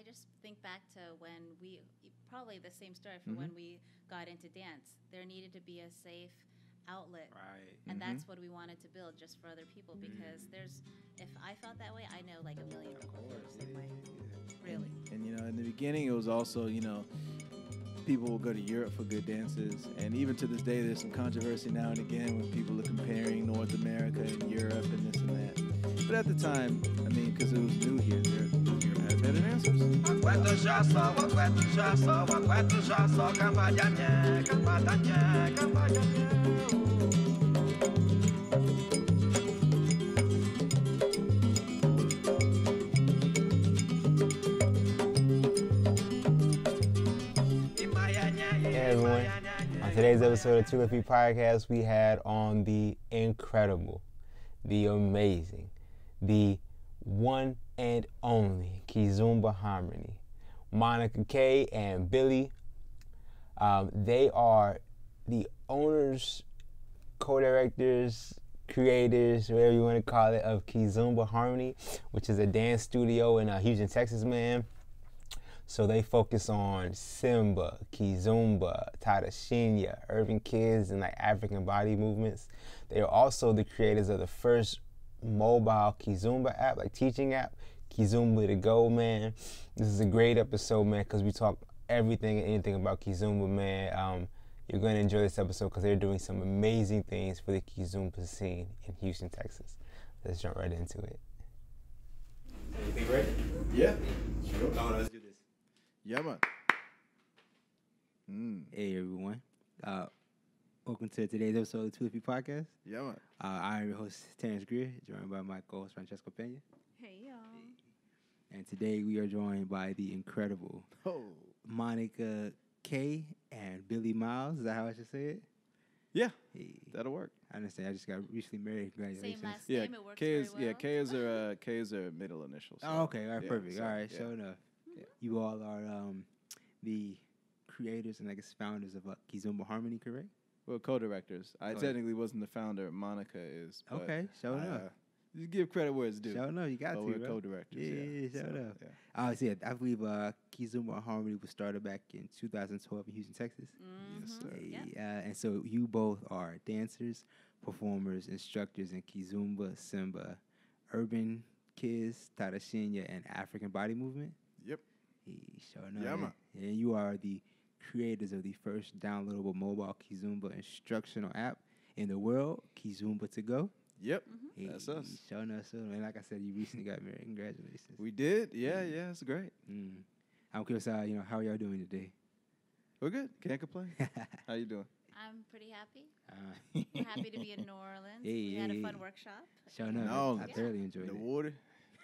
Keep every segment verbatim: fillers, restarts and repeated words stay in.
just think back to when we, probably the same story for mm-hmm. when we got into dance. There needed to be a safe outlet. Right. And mm-hmm. that's what we wanted to build just for other people, because there's, if I felt that way, I know like a million people feel the same way. Really. And, and, you know, in the beginning, it was also, you know, people will go to Europe for good dances. And even to this day, there's some controversy now and again when people are comparing North America and Europe and this and that. But at the time, I mean, because it was new here, Europe had better dancers. Hey everyone, on today's episode of two or three Podcast, we had on the incredible, the amazing, the one and only Kizomba Harmony, Monica Kay and Billy. Um, they are the owners, co-directors, creators, whatever you want to call it, of Kizomba Harmony, which is a dance studio in uh, Houston, Texas, man. So they focus on Semba, Kizomba, Tadashinya, urban kids, and like African body movements. They are also the creators of the first mobile Kizomba app, like teaching app, Kizomba to go, man. This is a great episode, man, because we talk everything and anything about Kizomba, man. Um, you're going to enjoy this episode because they're doing some amazing things for the Kizomba scene in Houston, Texas. Let's jump right into it. Anything ready? Yeah. Sure. No, let's do this. Yeah, man. Mm. Hey, everyone. Uh, welcome to today's episode of two or three Podcast. Yeah, man. Uh, I'm your host, Terrence Greer, joined by my co-host, Francesco Pena. Hey, y'all. And today we are joined by the incredible Oh. Monica Kay and Billy Myles. Is that how I should say it? Yeah, Hey. that'll work. I understand. I just got recently married. Congratulations. Same last Yeah, name, it works K is very well. yeah, K is her uh, K is her middle initial. So, Oh, okay. All right, yeah, perfect. so, all right, yeah. sure enough. Yeah. You all are um, the creators and I guess founders of uh, Kizomba Harmony, correct? Well, co-directors. I Co- technically wasn't the founder. Monica is. But Okay, sure I, enough. Uh, you give credit where it's due. Sure enough, you got but to, we're bro. co-directors. Yeah, Yeah, yeah, yeah, sure so, enough. yeah. I was yeah, I believe uh, Kizomba Harmony was started back in two thousand twelve in Houston, Texas. Mm-hmm. Yes, sir. Hey, Yep. uh, and so you both are dancers, performers, instructors in Kizomba, Semba, urban kids, Tadashinya, and African body movement. Yep. Hey, sure enough. Yeah, and, man. and you are the creators of the first downloadable mobile Kizomba instructional app in the world, Kizomba to go. Yep. Hey, That's us. Sure enough, so and like I said, you recently got married. Congratulations. We did. Yeah, yeah. It's great. Mm. I'm curious, uh, you know, how are y'all doing today? We're good. Can't complain. How you doing? I'm pretty happy. Uh, We're happy to be in New Orleans. Hey, we had hey, a fun hey. workshop. Sure enough. No, I yeah. thoroughly enjoyed The it. water.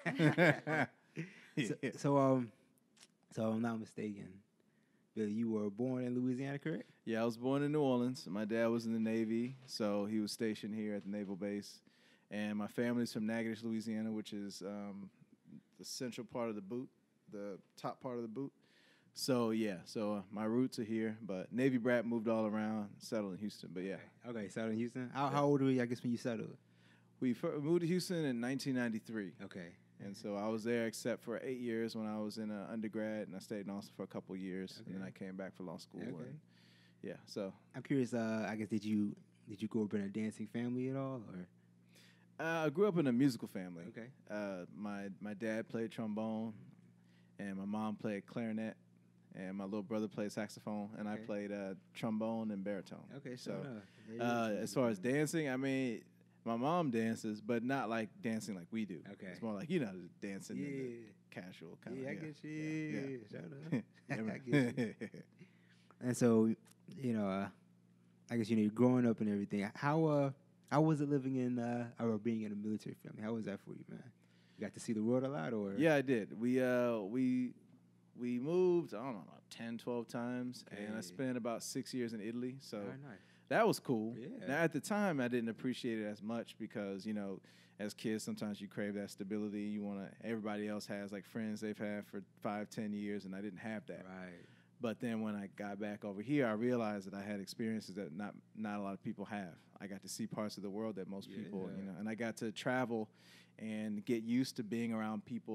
So, so um, so if I'm not mistaken, Billy, you were born in Louisiana, correct? Yeah, I was born in New Orleans. My dad was in the Navy, so he was stationed here at the naval base. And my family's from Natchitoches, Louisiana, which is um, the central part of the boot, the top part of the boot. So, yeah, so uh, my roots are here, but Navy brat moved all around, settled in Houston, but yeah. Okay, settled in Houston. How, Yeah. how old were you, I guess, when you settled? We fir- moved to Houston in nineteen ninety-three. Okay. And so I was there except for eight years when I was in uh, undergrad, and I stayed in Austin for a couple of years, Okay. and then I came back for law school. Okay. And yeah, so I'm curious, uh, I guess, did you did you grow up in a dancing family at all? Or uh, I grew up in a musical family. Okay. Uh, my my dad played trombone, and my mom played clarinet, and my little brother played saxophone, and I Okay. played uh, trombone and baritone. Okay, so sure enough. Yeah, uh, yeah, as far as yeah. dancing, I mean, my mom dances, but not like dancing like we do. Okay. It's more like, you know, dancing in Yeah. the casual kind of. Yeah, I get you. Yeah. Yeah, sure enough. Yeah, I man. get you. And so, you know, uh, I guess, you know, you're growing up and everything. How uh, how was it living in uh, or being in a military family? How was that for you, man? You got to see the world a lot, or Yeah, I did. We uh we we moved, I don't know, about ten, twelve times, and I Okay. spent about six years in Italy. So Very nice. that was cool. Yeah. Now at the time, I didn't appreciate it as much because, you know, as kids, sometimes you crave that stability. You want to. Everybody else has like friends they've had for five, ten years, and I didn't have that. Right. But then when I got back over here, I realized that I had experiences that not not a lot of people have. I got to see parts of the world that most people, you Yeah. know, and I got to travel and get used to being around people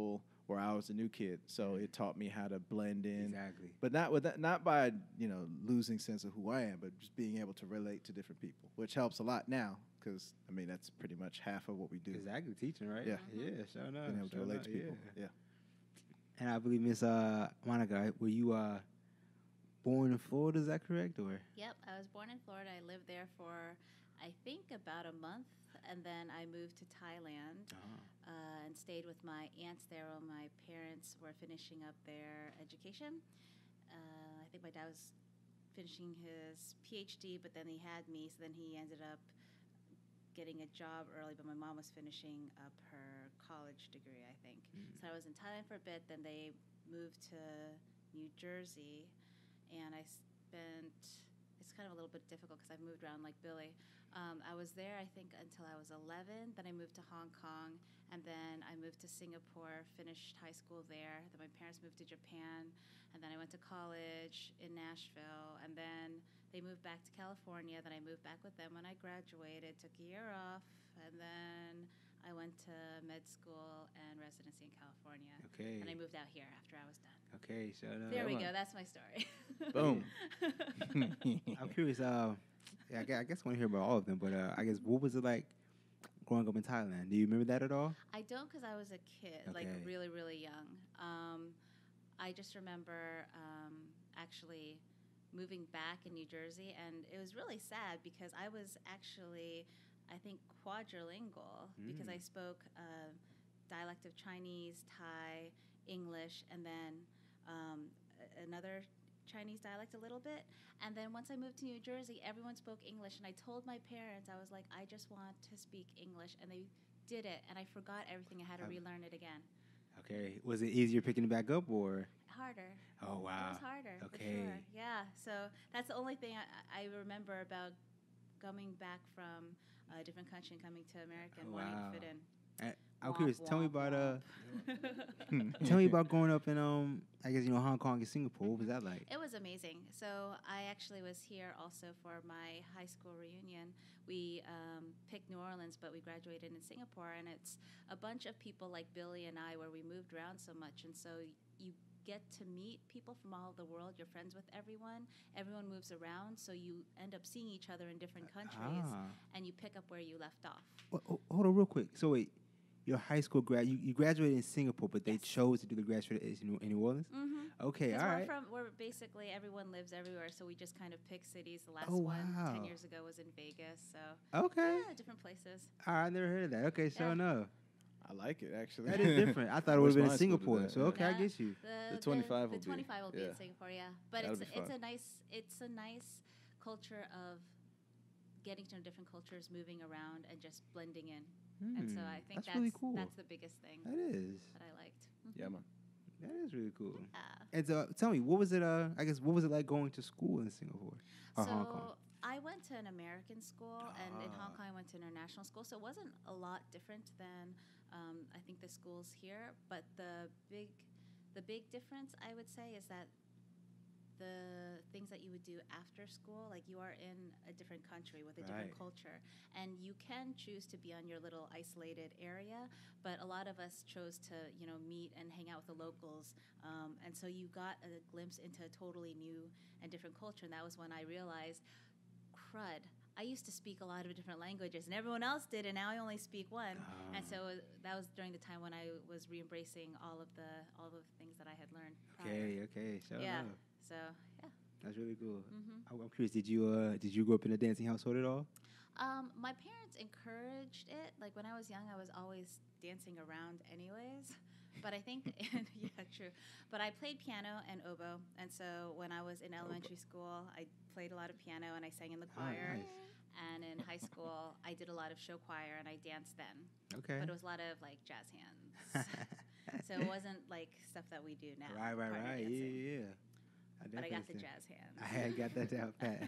where I was a new kid. So it taught me how to blend in. Exactly. But not with that, not by, you know, losing sense of who I am, but just being able to relate to different people, which helps a lot now because, I mean, that's pretty much half of what we do. Exactly, teaching, right? Yeah. Yeah, sure enough. Being able to sure relate enough, to people. Yeah. Yeah. And I believe Miss uh, Monica, were you uh, born in Florida? Is that correct, or? Yep, I was born in Florida. I lived there for, I think, about a month, and then I moved to Thailand Uh-huh. uh, and stayed with my aunts there while my parents were finishing up their education. Uh, I think my dad was finishing his PhD, but then he had me, so then he ended up getting a job early, but my mom was finishing up her college degree, I think. Mm. So I was in Thailand for a bit, then they moved to New Jersey, and I spent, it's kind of a little bit difficult because I've moved around like Billy. Um, I was there, I think, until I was eleven, then I moved to Hong Kong, and then I moved to Singapore, finished high school there, then my parents moved to Japan, and then I went to college in Nashville, and then they moved back to California. Then I moved back with them when I graduated, took a year off, and then I went to med school and residency in California. Okay. And I moved out here after I was done. Okay, so uh, There we go. That's my story. Boom. I'm curious. Uh, yeah, I gue- I guess I want to hear about all of them, but uh, I guess what was it like growing up in Thailand? Do you remember that at all? I don't, because I was a kid, like Okay. really, really young. Um, I just remember um, actually moving back in New Jersey, and it was really sad because I was actually, I think, quadrilingual mm. because I spoke uh, dialect of Chinese, Thai, English, and then um, another Chinese dialect a little bit. And then once I moved to New Jersey, everyone spoke English, and I told my parents, I was like, I just want to speak English, and they did it, and I forgot everything. I had to um, relearn it again. Okay. Was it easier picking it back up, or? Harder. Oh, wow. It was harder, okay. for sure. Yeah, so that's the only thing I, I remember about coming back from a different country and coming to America and oh, wanting wow. to fit in. I, I'm womp, curious. Womp, tell me about womp. uh. tell me about growing up in um. I guess you know Hong Kong and Singapore. What was that like? It was amazing. So I actually was here also for my high school reunion. We um, picked New Orleans, but we graduated in Singapore, and it's a bunch of people like Billy and I, where we moved around so much, and so you get to meet people from all over the world. You're friends with everyone. Everyone moves around, so you end up seeing each other in different countries, ah. and you pick up where you left off. Well, hold on real quick. So wait, your high school grad, you, you graduated in Singapore, but they Yes. chose to do the graduate in, in New Orleans? Mm-hmm. Okay, all we're right. From, we're basically, everyone lives everywhere, so we just kind of pick cities. The last Oh, one wow. ten years ago was in Vegas, so Okay. yeah, different places. All right, I never heard of that. Okay, sure Yeah. enough. I like it, actually. That is different. I thought it I would wish have been in mine school did Singapore. that, So yeah. okay, I Yeah. get you. The, The twenty-five the, will the be- twenty-five will be yeah. in Singapore, yeah. But That'll it's be it's fun. a nice it's a nice culture of getting to know different cultures, moving around, and just blending in. And so Hmm, I think that's that's really cool. that's the biggest thing That is. that I liked. Yeah, man. That is really cool. Yeah. And so, tell me, what was it? Uh, I guess what was it like going to school in Singapore or so Hong Kong? I went to an American school, and in Hong Ah. Kong I went to international school. So it wasn't a lot different than um, I think the schools here. But the big, the big difference I would say is that the things that you would do after school, like you are in a different country with a different Right. culture, and you can choose to be on your little isolated area, but a lot of us chose to, you know, meet and hang out with the locals, um, and so you got a glimpse into a totally new and different culture, and that was when I realized, crud, I used to speak a lot of different languages, and everyone else did, and now I only speak one. Ah. And so that was during the time when I was re-embracing all of the all of the things that I had learned prior. Okay, okay, sure Yeah. enough. So yeah. That's really cool. Mm-hmm. I'm I'm curious. Did you uh did you grow up in a dancing household at all? Um, my parents encouraged it. Like when I was young, I was always dancing around, anyways. But I think, and yeah, true. But I played piano and oboe, and so when I was in elementary school, I played a lot of piano and I sang in the Oh, choir. nice. And in high school, I did a lot of show choir and I danced then. Okay. But it was a lot of like jazz hands. So it wasn't like stuff that we do now. right, right, partner right. Yeah, dancing. yeah, yeah. I But I got the understand. jazz hands. I had got that down pat.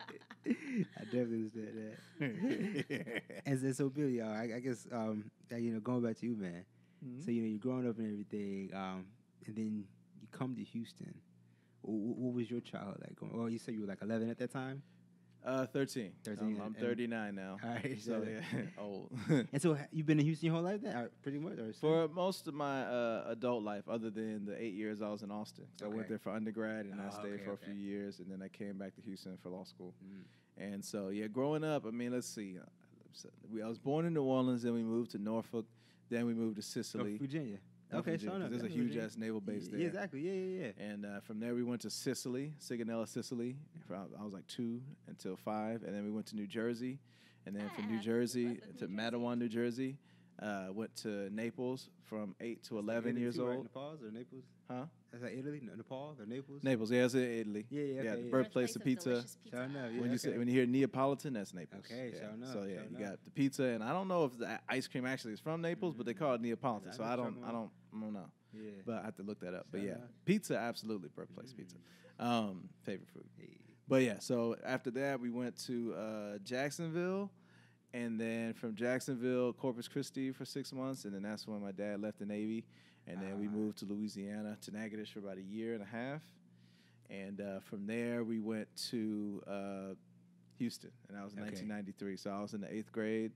I definitely understand that. and so, so Billy, uh, I, I guess um, uh, you know, going back to you, man. Mhm. So you know, you're growing up and everything, um, and then you come to Houston. What, what was your childhood like? Going? Well, you said you were like eleven at that time. Uh, thirteen. thirteen. I'm, I'm and- thirty-nine now. All right, So so yeah, old. and so ha- you've been in Houston your whole life, then, or pretty much, or For most of my uh, adult life, other than the eight years I was in Austin. So I Okay. went there for undergrad, and I Oh, stayed okay, for a okay. few years, and then I came back to Houston for law school. Mm. And so, yeah, growing up, I mean, let's see. uh, so we, I was born in New Orleans, then we moved to Norfolk, then we moved to Oh, Sicily. Virginia. Not Okay, Virginia, so 'cause there's a huge ass naval base yeah, there. Yeah, exactly. Yeah, yeah, yeah. And uh, from there, we went to Sicily, Sigonella, Sicily. For, I was like two until five. And then we went to New Jersey. And then from New Ah, Jersey love to New Matawan, New Jersey. Uh, went to Naples from eight to That's like eleven Italy years too, right? old. Nepal or Naples? Huh? Is that Italy? No, Nepal or Naples? Naples, yeah, it's in Italy. Yeah, yeah, okay, the yeah. birthplace of pizza. delicious pizza. Sure enough, yeah. When you okay. say, when you hear Neapolitan, that's Naples. Okay, yeah. sure enough, So yeah, sure you enough. got the pizza, and I don't know if the ice cream actually is from Naples, but they call it Neapolitan. I So know I don't, trouble. I don't, I don't know. Yeah. But I have to look that up. But Sure yeah, enough. pizza, absolutely birthplace pizza. Um, favorite food. Hey. But yeah, so after that we went to uh, Jacksonville, and then from Jacksonville, Corpus Christi for six months, and then that's when my dad left the Navy, and then we Ah. moved to Louisiana to Natchitoches for about a year and a half, and uh, from there we went to uh, Houston, and that was in Okay. nineteen ninety-three. So I was in the eighth grade.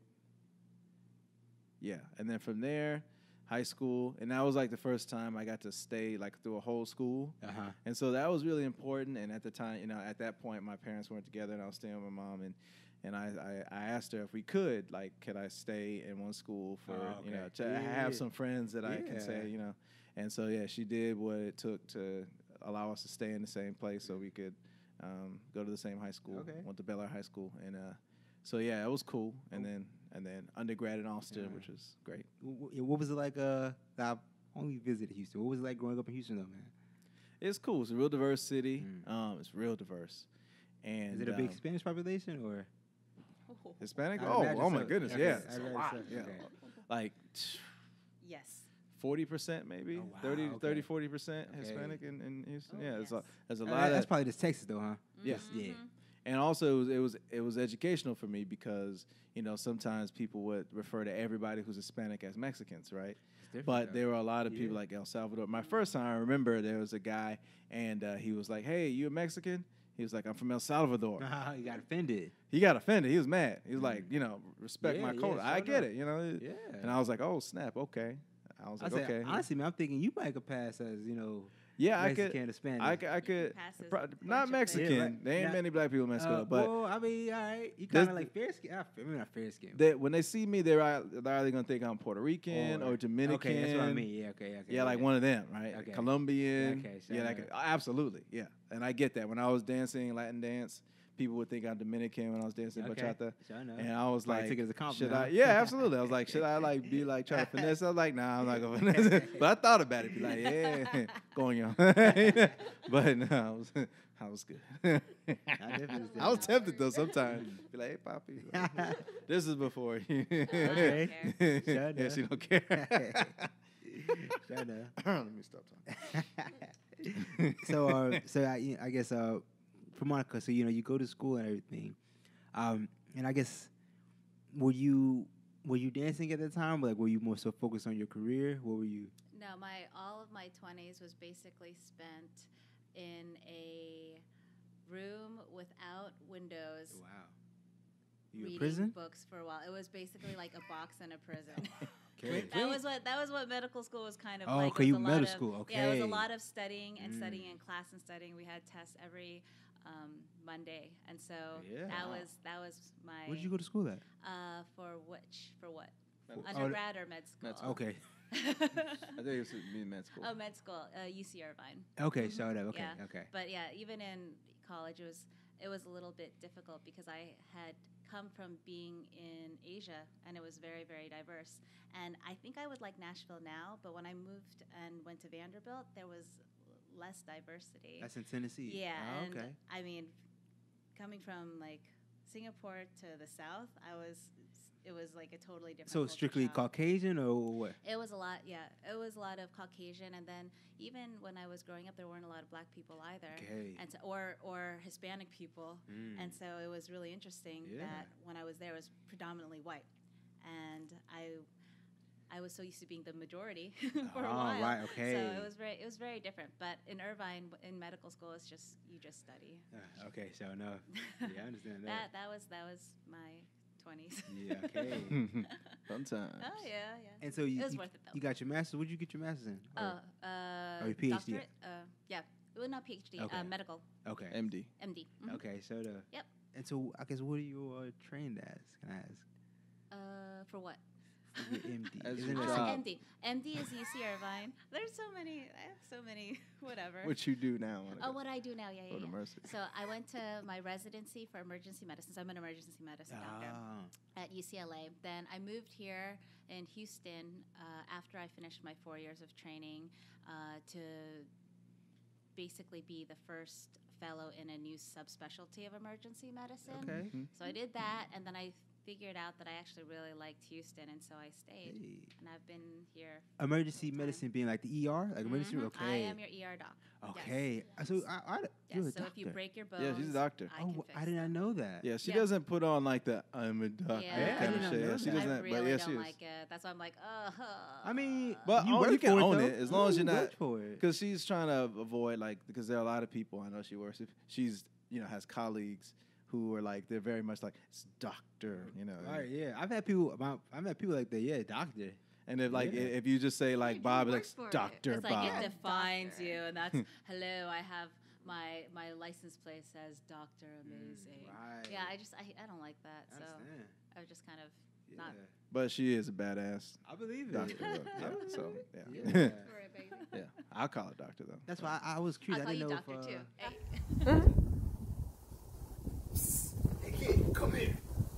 Yeah, and then from there, high school, and that was like the first time I got to stay like through a whole school. Uh-huh. And so that was really important. And at the time, you know, at that point, my parents weren't together, and I was staying with my mom. And and I, I, I asked her if we could, like, could I stay in one school for, Oh, you know, okay. to Yeah, have yeah. some friends that I can say, Yeah. you know. And so, yeah, she did what it took to allow us to stay in the same place so we could um, go to the same high school. Okay. Went to Bel Air High School. And uh, so, yeah, it was cool. And then and then undergrad in Austin, Yeah. which was great. Wh- wh- What was it like? Uh, I only visited Houston. What was it like growing up in Houston, though, man? It's cool. It's a real diverse city. Mm. Um, it's real diverse. And Is it a big um, Spanish population or? Oh. Hispanic? I'd Oh, imagine oh my so. goodness, Okay, yeah, I'd it's a imagine lot. so. Yeah, Okay. like Yes. forty percent maybe, Oh, wow, thirty, okay. thirty, forty percent Okay. Hispanic in, in Houston. Oh, yeah, there's a, yes. there's a Uh, lot that's of, probably just Texas, though, huh? Yeah. Yeah. Mhm. and also it was, it was it was educational for me because you know sometimes people would refer to everybody who's Hispanic as Mexicans, right? It's different, But though. there were a lot of people Yeah. like El Salvador. My first time, I remember there was a guy, and uh, he was like, "Hey, you a Mexican?" He was like, "I'm from El Salvador." you got offended. He got offended. He was mad. He was Mm. like, you know, respect Yeah, my yeah, culture. I sure get enough. it, you know. Yeah. And I was like, oh snap, okay. I was I like, said, okay. honestly, man, I'm thinking you might could pass as, you know, yeah, I Mexican could. or Spanish. I could. I could. pass as pro- a bunch not of Mexican. things. Yeah, right. There ain't Not- many black people in Mexico, Uh, but well, I mean, all right, you There's- kind of like fair skin. I mean, not fair skin. they, when they see me, they're, ei- they're either gonna think I'm Puerto Rican or, Dominican. Okay, that's what I mean. Yeah, okay, okay. Yeah, like okay. one of them, right? Okay. Colombian. Okay, sure, yeah, like, right. absolutely. Yeah, and I get that. When I was dancing Latin dance, people would think I'm Dominican when I was dancing Okay, bachata. sure enough. And I was Probably like, took it as a should compliment, I? huh? Yeah, absolutely. I was like, should I like be like trying to finesse? I was like, nah, I'm not gonna finesse. But I thought about it, be like, yeah, going on. But no, I was, I was good. definitely I was did. tempted though sometimes. Be like, hey, Poppy, this is before. Okay. yeah, Shut she up. don't care. Shut up. Let me stop talking. so, uh, so I, you know, I guess uh, for Monica, so you know, you go to school and everything, um, and I guess were you were you dancing at the time? Like, were you more so focused on your career? What were you? No, my all of my twenties was basically spent in a room without windows, Wow. You in reading prison? books for a while. It was basically like a box in a prison. Okay. That was what that was what medical school was kind of Oh, like. okay, It you was a middle lot of- school, Yeah, it was okay. a lot of studying and Mm. studying in class and studying. We had tests every um, Monday, and so Yeah. that Wow. was that was my. Where did you go to school at? Uh, for which? For what? Medical school. Undergrad or med school? Med school. Okay. I think it was me in med school. Oh, med school, uh, U C Irvine. Okay, showed up. Okay, Yeah. okay. But yeah, even in college, it was it was a little bit difficult because I had come from being in Asia, and it was very, very diverse. And I think I would like Nashville now, but when I moved and went to Vanderbilt, there was less diversity. That's in Tennessee. yeah, Oh, and okay. I mean, coming from like Singapore to the South, I was it was like a totally different. So culture strictly shock. Caucasian or what? It was a lot, yeah. It was a lot of Caucasian, and then even when I was growing up, there weren't a lot of black people either, Okay. and so, or or Hispanic people, Mm. and so it was really interesting Yeah. that when I was there, it was predominantly white, and I I was so used to being the majority for a Oh, while. right, okay. So it was very, it was very different. But in Irvine, w- in medical school, it's just you just study. Uh, okay, so no. Yeah, I understand that that. that was that was my twenties. Yeah, okay. Fun times. Oh yeah, yeah. And so you, it was you, worth it though. you got your master's. What did you get your master's in? Oh, Or- uh, or your PhD? doctorate. Uh, yeah, well, not PhD. Okay. Uh, medical, okay. M D. M D. Mhm. Okay, so the. Yep. And so I guess what are you uh, trained as? Can I ask? Uh, for what? For your M D. As Isn't your it job. Ah, some- M D. M D is U C Irvine. There's so many. I have so many. Whatever. What you do now? Monica? Oh, what I do now? Yeah, Go yeah, to yeah. Mercy. So I went to my residency for emergency medicine. So I'm an emergency medicine doctor Ah. at U C L A. Then I moved here in Houston uh, after I finished my four years of training uh, to basically be the first fellow in a new subspecialty of emergency medicine. Okay. Mhm. So I did that, and then I figured out that I actually really liked Houston, and so I stayed. Hey. And I've been here. Emergency Full-time. medicine being like the E R, like emergency. Mhm. Okay. I am your E R doc. Okay. Yes. So I, I, Yes. you're a So doctor. if you break your bones, Yeah, she's a doctor. I Oh, can wh- fix I did not them. know that. Yeah, she Yeah. doesn't put on like the I'm a doctor Yeah, I kind did of not shit. know Yeah, she that. doesn't. I but really yeah, don't she is. like it. That's why I'm like, uh. I mean, But you oh, work you can for own though. it as long as You you're work not- for it. Because she's trying to avoid like because there are a lot of people I know she works with. She's you know has colleagues who are like they're very much like it's doctor, you know. Right, yeah. I've had people. About, I've had people like that. Yeah, doctor. And if like Yeah. i- if you just say like you Bob, work like for it. Doctor It's like Bob. it defines Doctor. you, and that's hello. I have my my license plate says Doctor Amazing. Right. Yeah, I just I, I don't like that. I So understand. I was just kind of Yeah. not- But she is a badass I believe it. doctor. though. I Yeah, believe so it. yeah. Yeah. for it, baby. yeah, I'll call her doctor though. That's why I, I was I'll curious. call I you didn't know Doctor if, uh, too. Hey. Hey kid, come here.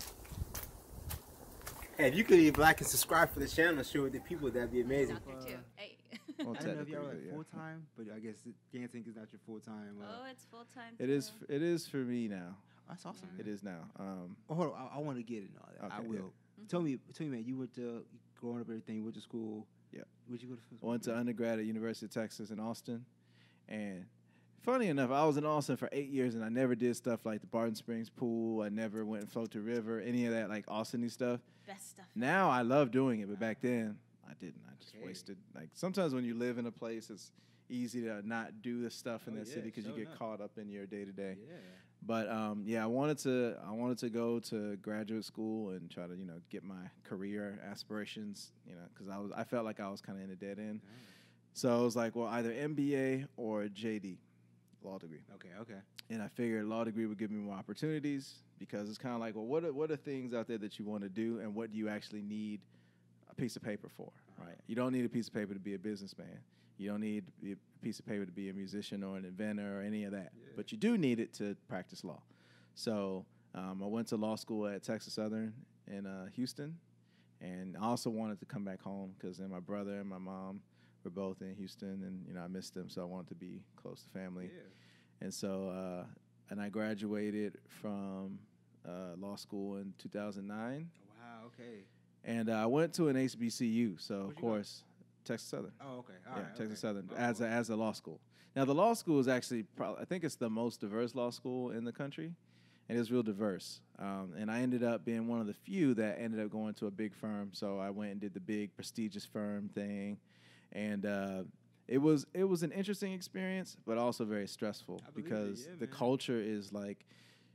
Hey, if you could leave like and subscribe for the channel, share with the people, that'd be amazing. Doctor too. Hey. Well, I didn't know if y'all were technically, like yeah. full time, but I guess dancing is not your full time. Uh, Oh, it's full time. It is. f- It is for me now. that's awesome. It is now. Um, Oh, hold on, I, I want to get it and all that. I Okay, will. yeah. Tell me, tell me, man. You went to growing up, everything. You went to school. Yeah. Where'd you go to? f- I went to undergrad at University of Texas in Austin, and funny enough, I was in Austin for eight years, and I never did stuff like the Barton Springs pool. I never went and floated the river, any of that like Austin-y stuff. Best stuff. Now I love doing it, but back then I didn't. I just Okay. wasted. Like sometimes when you live in a place, it's easy to not do the stuff in Oh, that yeah, city because you sure get enough. caught up in your day to day. Yeah. But um, yeah, I wanted to. I wanted to go to graduate school and try to, you know, get my career aspirations. You know, because I was. I felt like I was kind of in a dead end. So I was like, well, either M B A or J D, law degree. Okay. Okay. And I figured law degree would give me more opportunities because it's kind of like, well, what are, what are things out there that you want to do, and what do you actually need a piece of paper for, right? You don't need a piece of paper to be a businessman. You don't need be a piece of paper to be a musician or an inventor or any of that. Yeah. But you do need it to practice law. So um, I went to law school at Texas Southern in uh, Houston, and I also wanted to come back home because then my brother and my mom were both in Houston, and you know I missed them, so I wanted to be close to family. Yeah. And so, uh, and I graduated from uh, law school in two thousand nine. Wow. Okay. And uh, I went to an H B C U, so Where'd of you go? course, Texas Southern. Oh, okay. All yeah, right, Texas okay. Southern Oh, as a, well. as a law school. Now, the law school is actually, probably, I think it's the most diverse law school in the country, and it's real diverse. Um, and I ended up being one of the few that ended up going to a big firm. So I went and did the big prestigious firm thing, and uh, it was it was an interesting experience, but also very stressful I believe it, because yeah, the man. culture is like.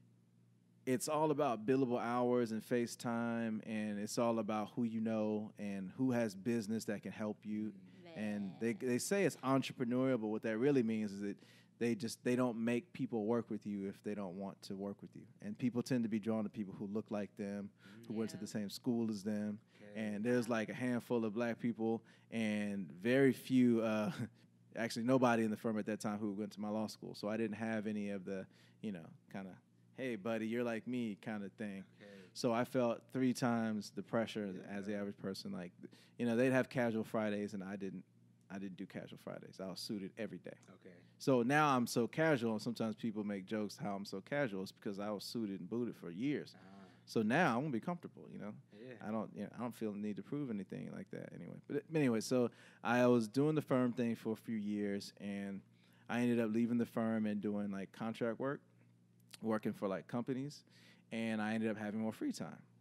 It's all about billable hours and FaceTime, and it's all about who you know and who has business that can help you. And they they say it's entrepreneurial, but what that really means is that they just they don't make people work with you if they don't want to work with you. And people tend to be drawn to people who look like them, who went to Yeah. the same school as them. Okay. And there's like a handful of black people and very few, uh, actually nobody in the firm at that time who went to my law school. So I didn't have any of the, you know, kind of, hey buddy, you're like me kind of thing. Okay. So I felt three times the pressure as the average person. Like, you know, they'd have casual Fridays, and I didn't. I didn't do casual Fridays. I was suited every day. Okay. So now I'm so casual, and sometimes people make jokes how I'm so casual. It's because I was suited and booted for years. Uh, So now I'm gonna be comfortable. You know, yeah. I don't. You know, I don't feel the need to prove anything like that anyway. But anyway, so I was doing the firm thing for a few years, and I ended up leaving the firm and doing like contract work, working for like companies, and I ended up having more free time.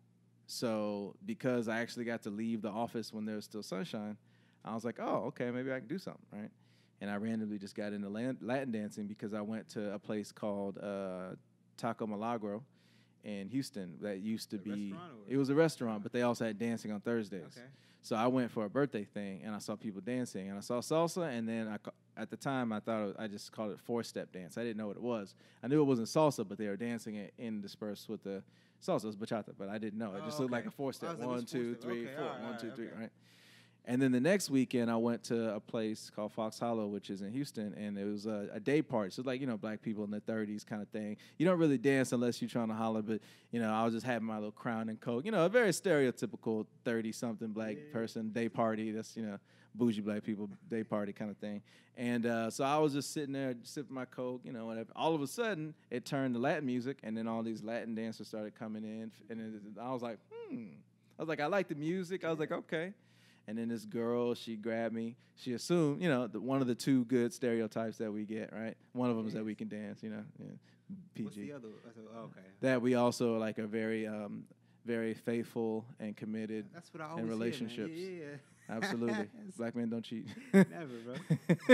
So because I actually got to leave the office when there was still sunshine, I was like, oh, okay, maybe I can do something, right? And I randomly just got into Latin dancing because I went to a place called uh, Taco Milagro in Houston that used to a be, or? It was a restaurant, but they also had dancing on Thursdays. Okay. So I went for a birthday thing, and I saw people dancing, and I saw salsa, and then I, at the time I thought it, I just called it four-step dance. I didn't know what it was. I knew it wasn't salsa, but they were dancing it interspersed with the salsa. It was bachata, but I didn't know. It Oh, just okay. looked like a four-step. Like, One, two, three, okay, four. all right, One, two, right, three, okay. right? And then the next weekend, I went to a place called Fox Hollow, which is in Houston, and it was a, a day party. So it's like, you know, black people in their thirties kind of thing. You don't really dance unless you're trying to holler, but, you know, I was just having my little crown and coke. You know, a very stereotypical thirty-something black Yeah. person day party. That's, you know, bougie black people day party kind of thing. And uh, so I was just sitting there sipping my coke, you know, whatever. All of a sudden, it turned to Latin music, and then all these Latin dancers started coming in. And it, I was like, hmm. I was like, I like the music. I was like, okay. And then this girl, she grabbed me. She assumed, you know, the, one of the two good stereotypes that we get, right? One of them is that we can dance, you know, yeah, P G. What's the other? Oh, okay. That we also like are very, um, very faithful and committed That's what I always in hear, man. relationships. Yeah, yeah, yeah. Absolutely. Black men don't cheat. Never, bro.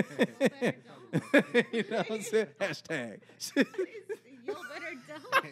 You know what I'm saying? Hashtag. Y'all better don't.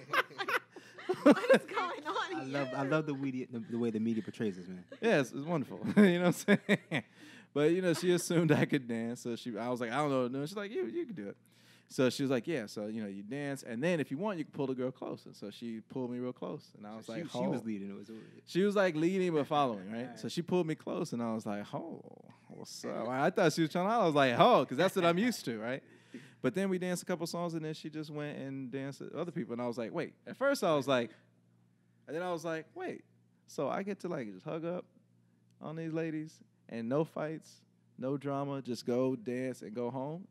What is going on I here? love, I love the, media, the, the way the media portrays this, man. Yes, it's wonderful. You know what I'm saying? But, you know, she assumed I could dance. So she, I was like, I don't know. No, she's like, you, you can do it. So she was like, yeah. So, you know, you dance. And then if you want, you can pull the girl closer. So she pulled me real close. And I was So like, she, she oh. was leading. It was She was like leading but following, right? Right. So she pulled me close. And I was like, oh, what's up? I thought she was trying to holler. I was like, oh, because that's what I'm used to, right? But then we danced a couple songs. And then she just went and danced with other people. And I was like, wait. At first I was like, and then I was like, wait. So I get to like just hug up on these ladies and no fights, no drama, just go dance and go home.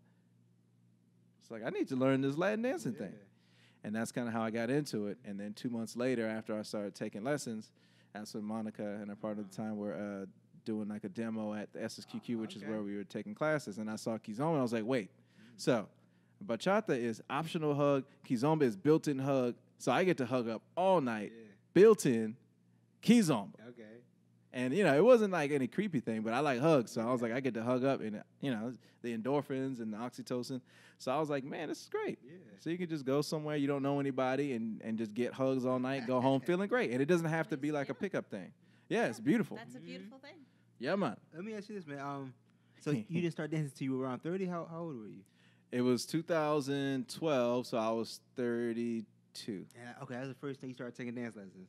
It's like, I need to learn this Latin dancing Yeah. thing. And that's kind of how I got into it. And then two months later, after I started taking lessons, that's when Monica and a part of the time were uh, doing like a demo at the S S Q Q, which Okay. is where we were taking classes. And I saw Kizoma, and I was like, wait. So bachata is optional hug. Kizomba is built-in hug. So I get to hug up all night, Yeah. built-in Kizomba. Okay. And, you know, it wasn't like any creepy thing, but I like hugs. So I was like, I get to hug up and, you know, the endorphins and the oxytocin. So I was like, man, this is great. Yeah. So you can just go somewhere you don't know anybody and, and just get hugs all night, go home feeling great. And it doesn't have to be like a pickup thing. Yeah, it's beautiful. That's a beautiful thing. Yeah, man. Let me ask you this, man. Um, so you didn't start dancing until you were around thirty? How, how old were you? It was two thousand twelve, so I was thirty-two. Yeah, okay, that's the first thing you started taking dance lessons.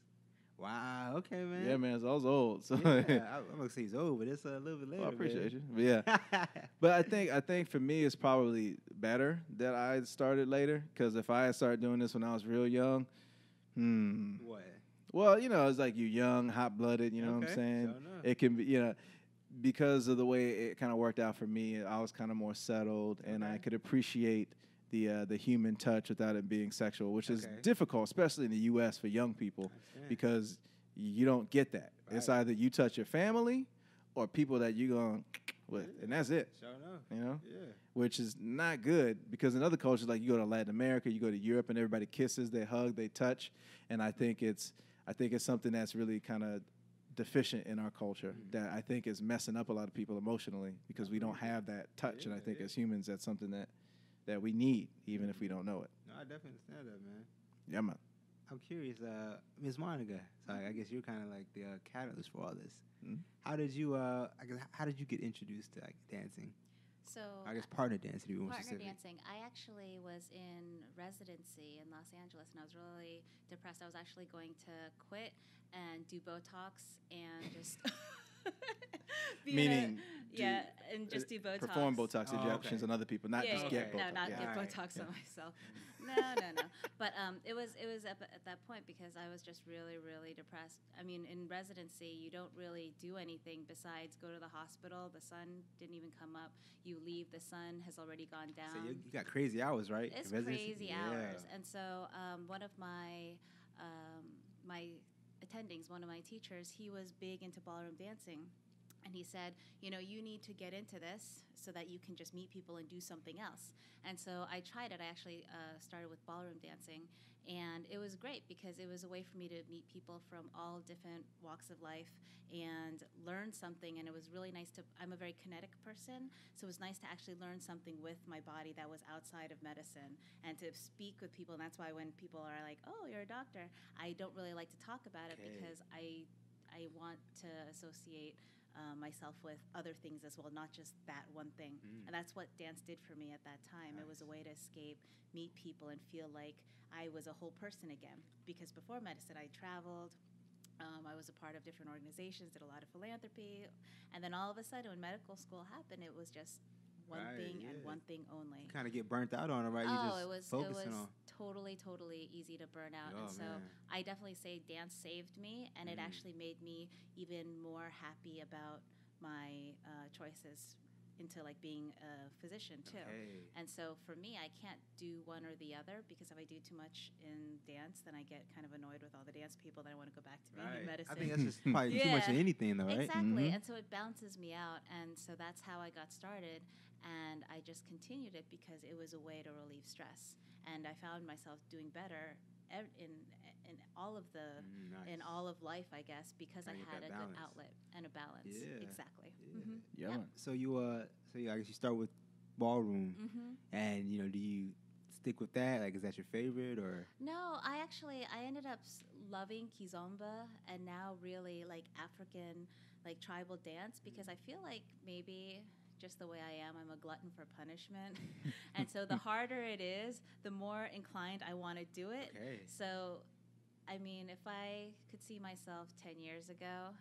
Wow, okay, man. Yeah, man, so I was old. So Yeah, I, I'm gonna say he's old, but it's a little bit later. Well, I appreciate man. you. But yeah. But I think I think for me it's probably better that I started later, because if I had started doing this when I was real young, hmm. What? Well, you know, it's like you're young, hot blooded. You know what Okay, I'm saying? sure enough. It can be, you know, because of the way it kind of worked out for me. I was kind of more settled, and Okay. I could appreciate the uh, the human touch without it being sexual, which is Okay. difficult, especially in the U S for young people, understand. because you don't get that. It's Right. either you touch your family or people that you're going with, Yeah. and that's it. Sure enough. You know, Yeah. which is not good, because in other cultures, like you go to Latin America, you go to Europe, and everybody kisses, they hug, they touch, and I think it's I think it's something that's really kind of deficient in our culture Mhm. that I think is messing up a lot of people emotionally, because we don't have that touch, and I Yeah, think yeah. as humans, that's something that that we need, even if we don't know it. No, I definitely understand that, man. Yeah, man. I'm curious, uh, Miz Monica. So I guess you're kind of like the uh, catalyst for all this. Mhm. How did you? Uh, I guess how did you get introduced to like dancing? So I guess partner dancing, to be more partner specific. dancing. I actually was in residency in Los Angeles, and I was really depressed. I was actually going to quit and do Botox and just be in a- Meaning do- yeah, and just do Botox. Perform Botox Oh, injections okay. on other people, not yeah, just yeah, get yeah. Botox. No, not yeah. get Alright. Botox Yeah. on myself. No, no, no. But um, it was it was at, at that point because I was just really, really depressed. I mean, in residency, you don't really do anything besides go to the hospital. The sun didn't even come up. You leave, the sun has already gone down. So you, you got crazy hours, right? It's Residency? crazy Yeah. hours. And so um, one of my um, my attendings, one of my teachers, he was big into ballroom dancing. And he said, you know, you need to get into this so that you can just meet people and do something else. And so I tried it. I actually uh, started with ballroom dancing. And it was great because it was a way for me to meet people from all different walks of life and learn something. And it was really nice to, I'm a very kinetic person, so it was nice to actually learn something with my body that was outside of medicine and to speak with people. And that's why when people are like, oh, you're a doctor, I don't really like to talk about it Okay. because I, I want to associate Uh, myself with other things as well, not just that one thing. Mm. And that's what dance did for me at that time. Nice. It was a way to escape, meet people, and feel like I was a whole person again. Because before medicine, I traveled. Um, I was a part of different organizations, did a lot of philanthropy. And then all of a sudden, when medical school happened, it was just one Right, thing yeah. and one thing only. Kind of get burnt out on it, right? You Oh, just it was it focusing was on. totally totally easy to burn out, Oh, and so man. I definitely say dance saved me, and it Mm. actually made me even more happy about my uh, choices into like being a physician too. Okay. And so for me, I can't do one or the other because if I do too much in dance, then I get kind of annoyed with all the dance people. Then I want to go back to being in Right. medicine. I think that's just probably too much of Yeah. anything, though, right? Exactly. Mhm. And so it balances me out. And so that's how I got started. And I just continued it because it was a way to relieve stress. And I found myself doing better ev- in in all of the Mm, nice. in all of life, I guess, because I Gotta get had a that good balance. outlet and a balance. Yeah. Exactly. Yeah. Mhm. Yeah, Yep. man. So you uh, so you, I guess you start with ballroom, Mhm. and you know, do you stick with that? Like, is that your favorite, or? No, I actually I ended up s- loving Kizomba and now really like African like tribal dance because I feel like maybe just the way I am, I'm a glutton for punishment. And so the harder it is, the more inclined I want to do it. Okay. So I mean, if I could see myself ten years ago,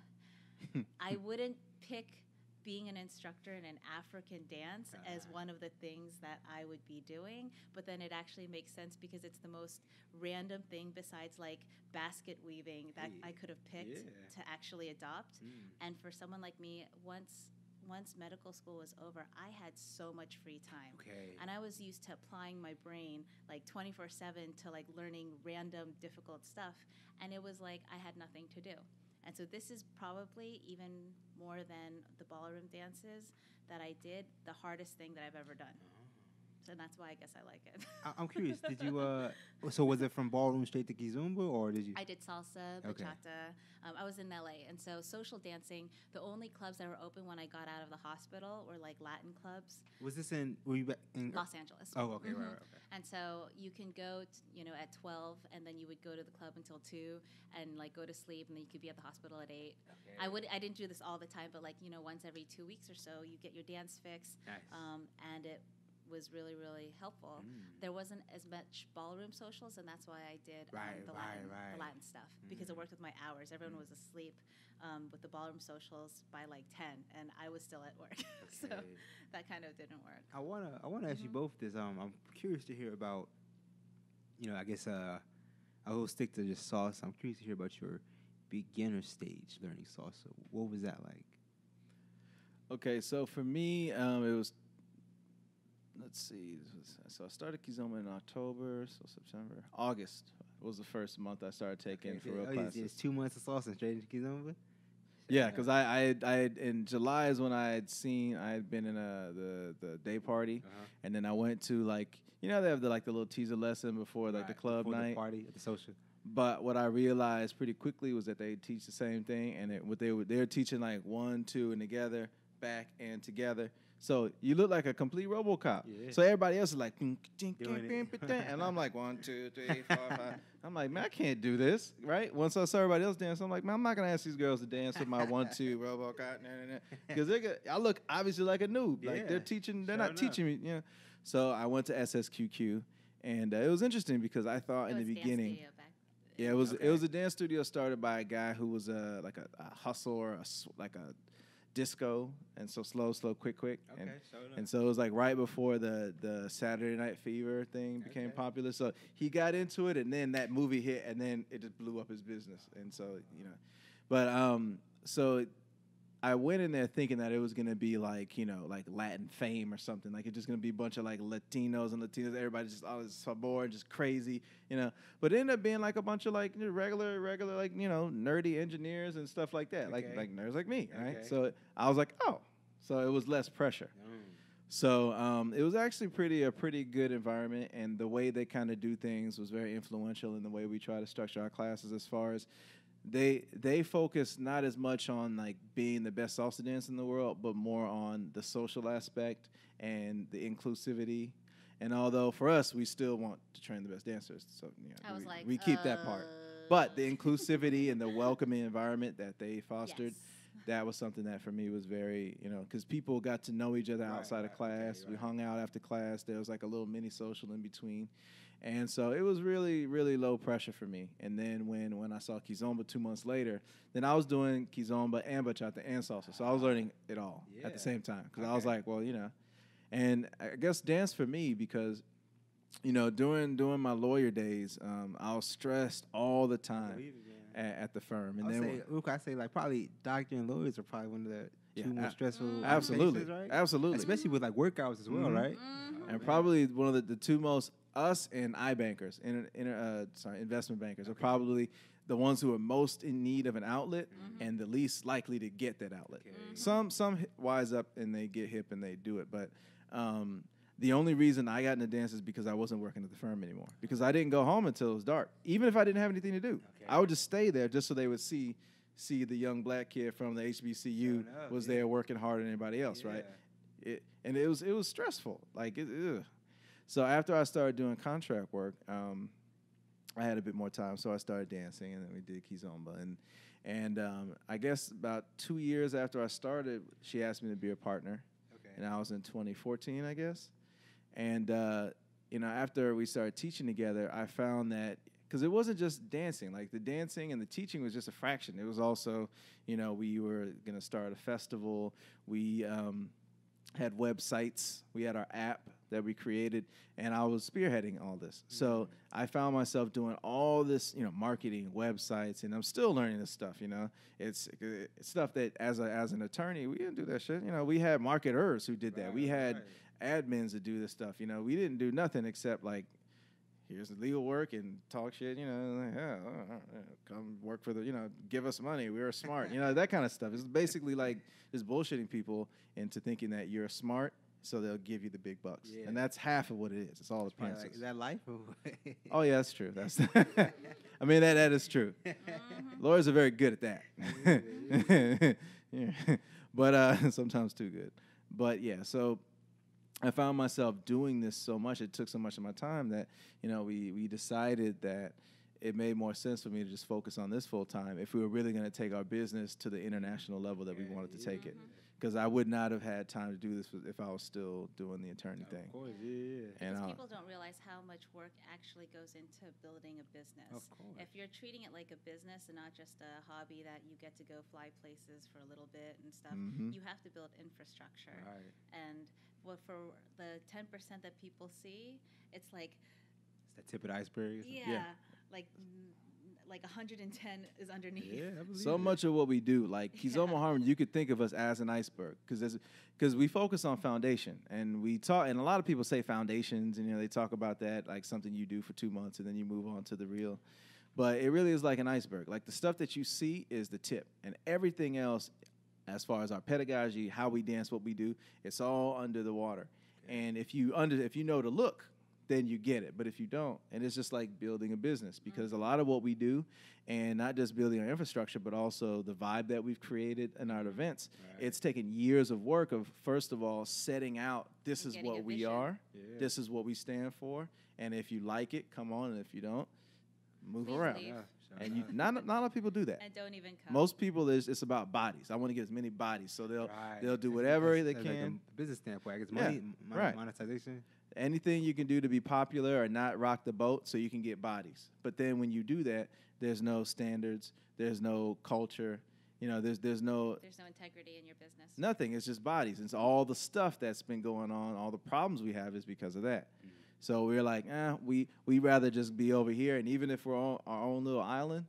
I wouldn't pick being an instructor in an African dance as Ah. one of the things that I would be doing, but then it actually makes sense because it's the most random thing besides like basket weaving that Hey, I could have picked yeah. to actually adopt. Mm. And for someone like me, once once medical school was over, I had so much free time. Okay. And I was used to applying my brain like twenty-four seven to like learning random difficult stuff. And it was like I had nothing to do. And so this is probably even more than the ballroom dances that I did, the hardest thing that I've ever done. So that's why I guess I like it. I- I'm curious. Did you uh? So was it from ballroom straight to Kizomba, or did you? I did salsa, Okay. bachata. Um, I was in L A, and so social dancing, the only clubs that were open when I got out of the hospital were like Latin clubs. Was this in? Were you back in? Los Angeles. Oh, okay, Mhm. right, right, okay. And so you can go, t- you know, at twelve, and then you would go to the club until two, and like go to sleep, and then you could be at the hospital at eight. I would, I didn't do this all the time, but like you know, once every two weeks or so, you get your dance fix, Nice. um, and it was really, really helpful. Mm. There wasn't as much ballroom socials, and that's why I did um, Right, the, right, Latin, right. the Latin stuff because it Mm. worked with my hours. Everyone was asleep um, with the ballroom socials by like ten, and I was still at work, so Okay. that kind of didn't work. I wanna I wanna ask you Mhm. both this. Um, I'm curious to hear about. You know, I guess uh, I will stick to just salsa. I'm curious to hear about your beginner stage learning salsa. What was that like? Okay, so for me, um, it was. Let's see. This was, so I started Kizoma in October, so September, August was the first month I started taking for real oh, classes. It's, it's two months of salsa and straight into Kizomba. Yeah, because I, I, had, I had, in July is when I had seen I had been in a the the day party, Uh-huh. and then I went to like you know they have the like the little teaser lesson before like the Right, club before night. the party at the social. But what I realized pretty quickly was that they teach the same thing, and it, what they were they're teaching like one, two, and together, back and together. So you look like a complete RoboCop. Yeah. So everybody else is like, "Ding, ding, Doing ding, it. ding, ding," and I'm like one, two, three, four, five. I'm like, man, I can't do this, right? Once I saw everybody else dance, I'm like, man, I'm not gonna ask these girls to dance with my one, two, RoboCop, because they get, I look obviously like a noob. Like Yeah, they're teaching, they're sure not teaching me, you know. So I went to S S Q Q, and uh, it was interesting because I thought It in the was dance beginning. studio back Yeah, it was Okay. it was a dance studio started by a guy who was a like a, a hustler, a, s- like a disco, and so slow, slow, quick, quick. And, so and so it was like right before the the Saturday Night Fever thing became Okay. popular. So he got into it, and then that movie hit, and then it just blew up his business. And so you know, but um, so I went in there thinking that it was gonna be like, you know, like Latin Fame or something. Like it's just gonna be a bunch of like Latinos and Latinas. Everybody just all this sabor, just crazy, you know. But it ended up being like a bunch of like you know, regular, regular like you know nerdy engineers and stuff like that, like Okay. like nerds like me, right? Okay. So I was like, oh, so it was less pressure. Mm. So um, it was actually pretty a pretty good environment, and the way they kind of do things was very influential in the way we try to structure our classes. As far as they they focus not as much on like being the best salsa dancer in the world, but more on the social aspect and the inclusivity. And although for us, we still want to train the best dancers, so you know, I was we, like, we keep that part. uh, But the inclusivity and the welcoming environment that they fostered, yes. that was something that for me was very, you know, because people got to know each other Right, outside right, of class. okay, We right. hung out after class. There was like a little mini social in between. And so it was really, really low pressure for me. And then when, when I saw Kizomba two months later, then I was doing Kizomba and bachata and salsa. So I was learning it all at Yeah. the same time. Because I was Okay. like, well, you know. And I guess dance for me, because, you know, during during my lawyer days, um, I was stressed all the time Believe it, man. at, at the firm. And I'll then say, look, I say like probably doctor and lawyers are probably one of the Yeah, two more a- stressful Mm. absolutely, occupations, right? absolutely. Especially with like workouts as well, Mhm. right? Mhm. Oh, And man. probably one of the, the two most, us and iBankers, in, in, uh, sorry, investment bankers, are Okay. probably the ones who are most in need of an outlet Mhm. and the least likely to get that outlet. Okay. Mhm. Some some hi- wise up and they get hip and they do it, but um, the only reason I got into dance is because I wasn't working at the firm anymore. Because I didn't go home until it was dark, even if I didn't have anything to do. Okay. I would just stay there just so they would see see the young black kid from the H B C U Fair enough, was yeah. there working harder than anybody else, right? Yeah. It, and it was it was stressful. Like, it, ugh. So after I started doing contract work, um, I had a bit more time, so I started dancing, and then we did Kizomba. And and um, I guess about two years after I started, she asked me to be a partner, Okay. and I was in twenty fourteen, I guess. And uh, you know, after we started teaching together, I found that because it wasn't just dancing, like the dancing and the teaching was just a fraction. It was also, you know, we were gonna start a festival. We um, had websites. We had our app that we created, and I was spearheading all this. So I found myself doing all this, you know, marketing, websites, and I'm still learning this stuff. You know, it's, it's stuff that as a as an attorney, we didn't do that shit. You know, we had marketers who did that. Right, We had right. admins that do this stuff. You know, we didn't do nothing except like, here's the legal work and talk shit. You know, like, yeah, uh, uh, come work for the, you know, give us money. We're smart. You know, that kind of stuff. It's basically like just bullshitting people into thinking that you're smart, so they'll give you the big bucks. Yeah. And that's half of what it is. It's all the Probably premises. like, is that life? Or what? Oh yeah, that's true. That's. I mean that that is true. Mhm. Lawyers are very good at that. Yeah. But uh, sometimes too good. But yeah, so I found myself doing this so much. It took so much of my time that, you know, we we decided that it made more sense for me to just focus on this full time if we were really going to take our business to the international level that we wanted to take it. Because I would not have had time to do this if I was still doing the attorney thing. Of course, yeah, yeah. And Because uh, people don't realize how much work actually goes into building a business. Of course. If you're treating it like a business and not just a hobby that you get to go fly places for a little bit and stuff, Mhm. you have to build infrastructure. Right. And what for the ten percent that people see, it's like, It's the tip of the iceberg. yeah, like mm, like one hundred ten is underneath. Yeah, I believe so it. much of what we do, like Kizoma Yeah. Harmony, you could think of us as an iceberg because because we focus on foundation and we talk, and a lot of people say foundations, and you know they talk about that like something you do for two months and then you move on to the real, but it really is like an iceberg. Like the stuff that you see is the tip, and everything else, as far as our pedagogy, how we dance, what we do, it's all under the water. And if you under if you know to look, then you get it. But if you don't, and it's just like building a business, because a lot of what we do, and not just building our infrastructure, but also the vibe that we've created in our events, Right. it's taken years of work of, first of all, setting out, this And is getting what a we vision. are, Yeah. this is what we stand for, and if you like it, come on, and if you don't, move Please around. leave. Yeah, shout And you, out. not, not a lot of people do that. And don't even come. Most people, is it's about bodies. I want to get as many bodies, so they'll Right. they'll do That's- whatever that's- they that's like can. a business standpoint, I guess Yeah, money, mon- right. monetization. Anything you can do to be popular or not rock the boat so you can get bodies. But then when you do that, there's no standards, there's no culture, you know, there's there's no There's no integrity in your business. nothing. It's just bodies. It's all the stuff that's been going on, all the problems we have is because of that. So we're like, eh, we we rather just be over here, and even if we're on our own little island,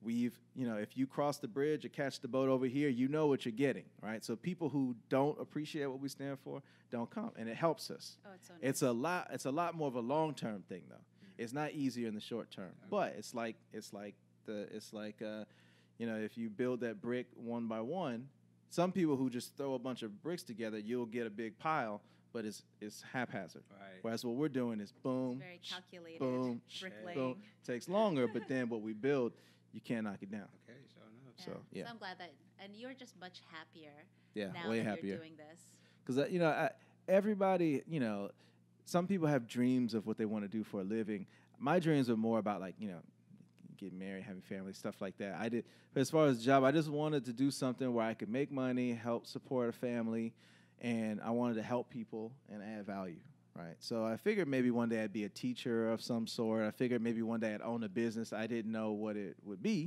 we've, you know, if you cross the bridge or catch the boat over here, you know what you're getting, right? So people who don't appreciate what we stand for don't come, and it helps us. Oh, it's so nice. It's a lot. It's a lot more of a long-term thing, though. Mm-hmm. It's not easier in the short term, okay. but it's like it's like the it's like uh, you know, if you build that brick one by one, some people who just throw a bunch of bricks together, you'll get a big pile, but it's it's haphazard. Right. Whereas what we're doing is boom, it's very calculated, boom, bricklaying. boom. Takes longer, but then what we build, you can't knock it down. Okay, so enough. Yeah. So yeah. So I'm glad that, and you're just much happier. Yeah, now way that happier. You're doing this. Because uh, you know, I, everybody, you know, some people have dreams of what they want to do for a living. My dreams are more about like, you know, getting married, having family, stuff like that. I did, but as far as job, I just wanted to do something where I could make money, help support a family, and I wanted to help people and add value. Right, so I figured maybe one day I'd be a teacher of some sort. I figured maybe one day I'd own a business. I didn't know what it would be.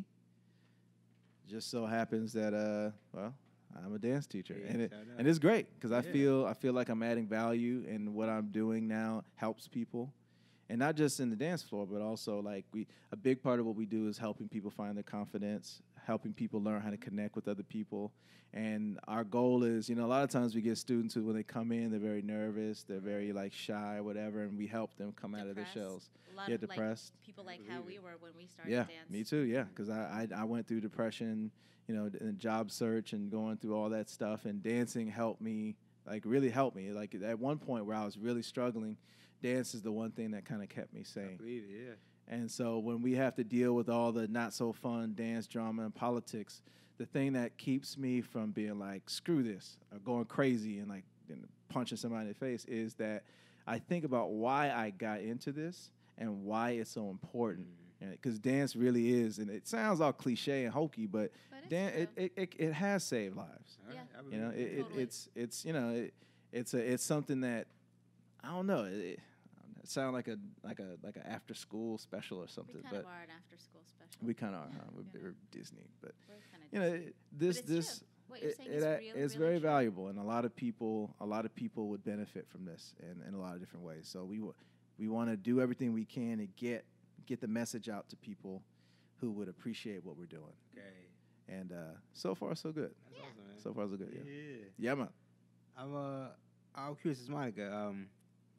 Just so happens that, uh, well, I'm a dance teacher, yeah, and it, and it's great because I yeah. feel I feel like I'm adding value, and what I'm doing now helps people, and not just in the dance floor, but also like we a big part of what we do is helping people find their confidence, helping people learn how to connect with other people. And our goal is, you know, a lot of times we get students who, when they come in, they're very nervous, they're very like shy, whatever, and we help them come depressed. Out of their shells. A lot yeah, of, depressed. Like, people like how we were when we started yeah, dance. Me too. Yeah, because I, I I went through depression, you know, and job search and going through all that stuff, and dancing helped me, like really helped me. Like at one point where I was really struggling, dance is the one thing that kind of kept me sane. I believe it, yeah. And so when we have to deal with all the not so fun dance, drama, and politics, the thing that keeps me from being like, screw this, or going crazy and like and punching somebody in the face is that I think about why I got into this and why it's so important. Because mm-hmm. dance really is, and it sounds all cliche and hokey, but, but dan- it, it, it it has saved lives. Yeah. You know, it, totally. it, it's it's you know it, it's a it's something that I don't know. It, it sounds like a like a like an after school special or something. We kind but of are an after school special. We kind of are. Huh? We're, yeah. we're Disney, but you know, it, this this what you're it, saying it, is it, really, it's really very true. valuable, and a lot of people a lot of people would benefit from this in, in a lot of different ways. So we w- we want to do everything we can to get get the message out to people who would appreciate what we're doing. Okay. And uh, so far so good. That's yeah. awesome, man. So far so good. Yeah. Yeah. Yeah, man. I'm uh I'm curious as Monica. Um,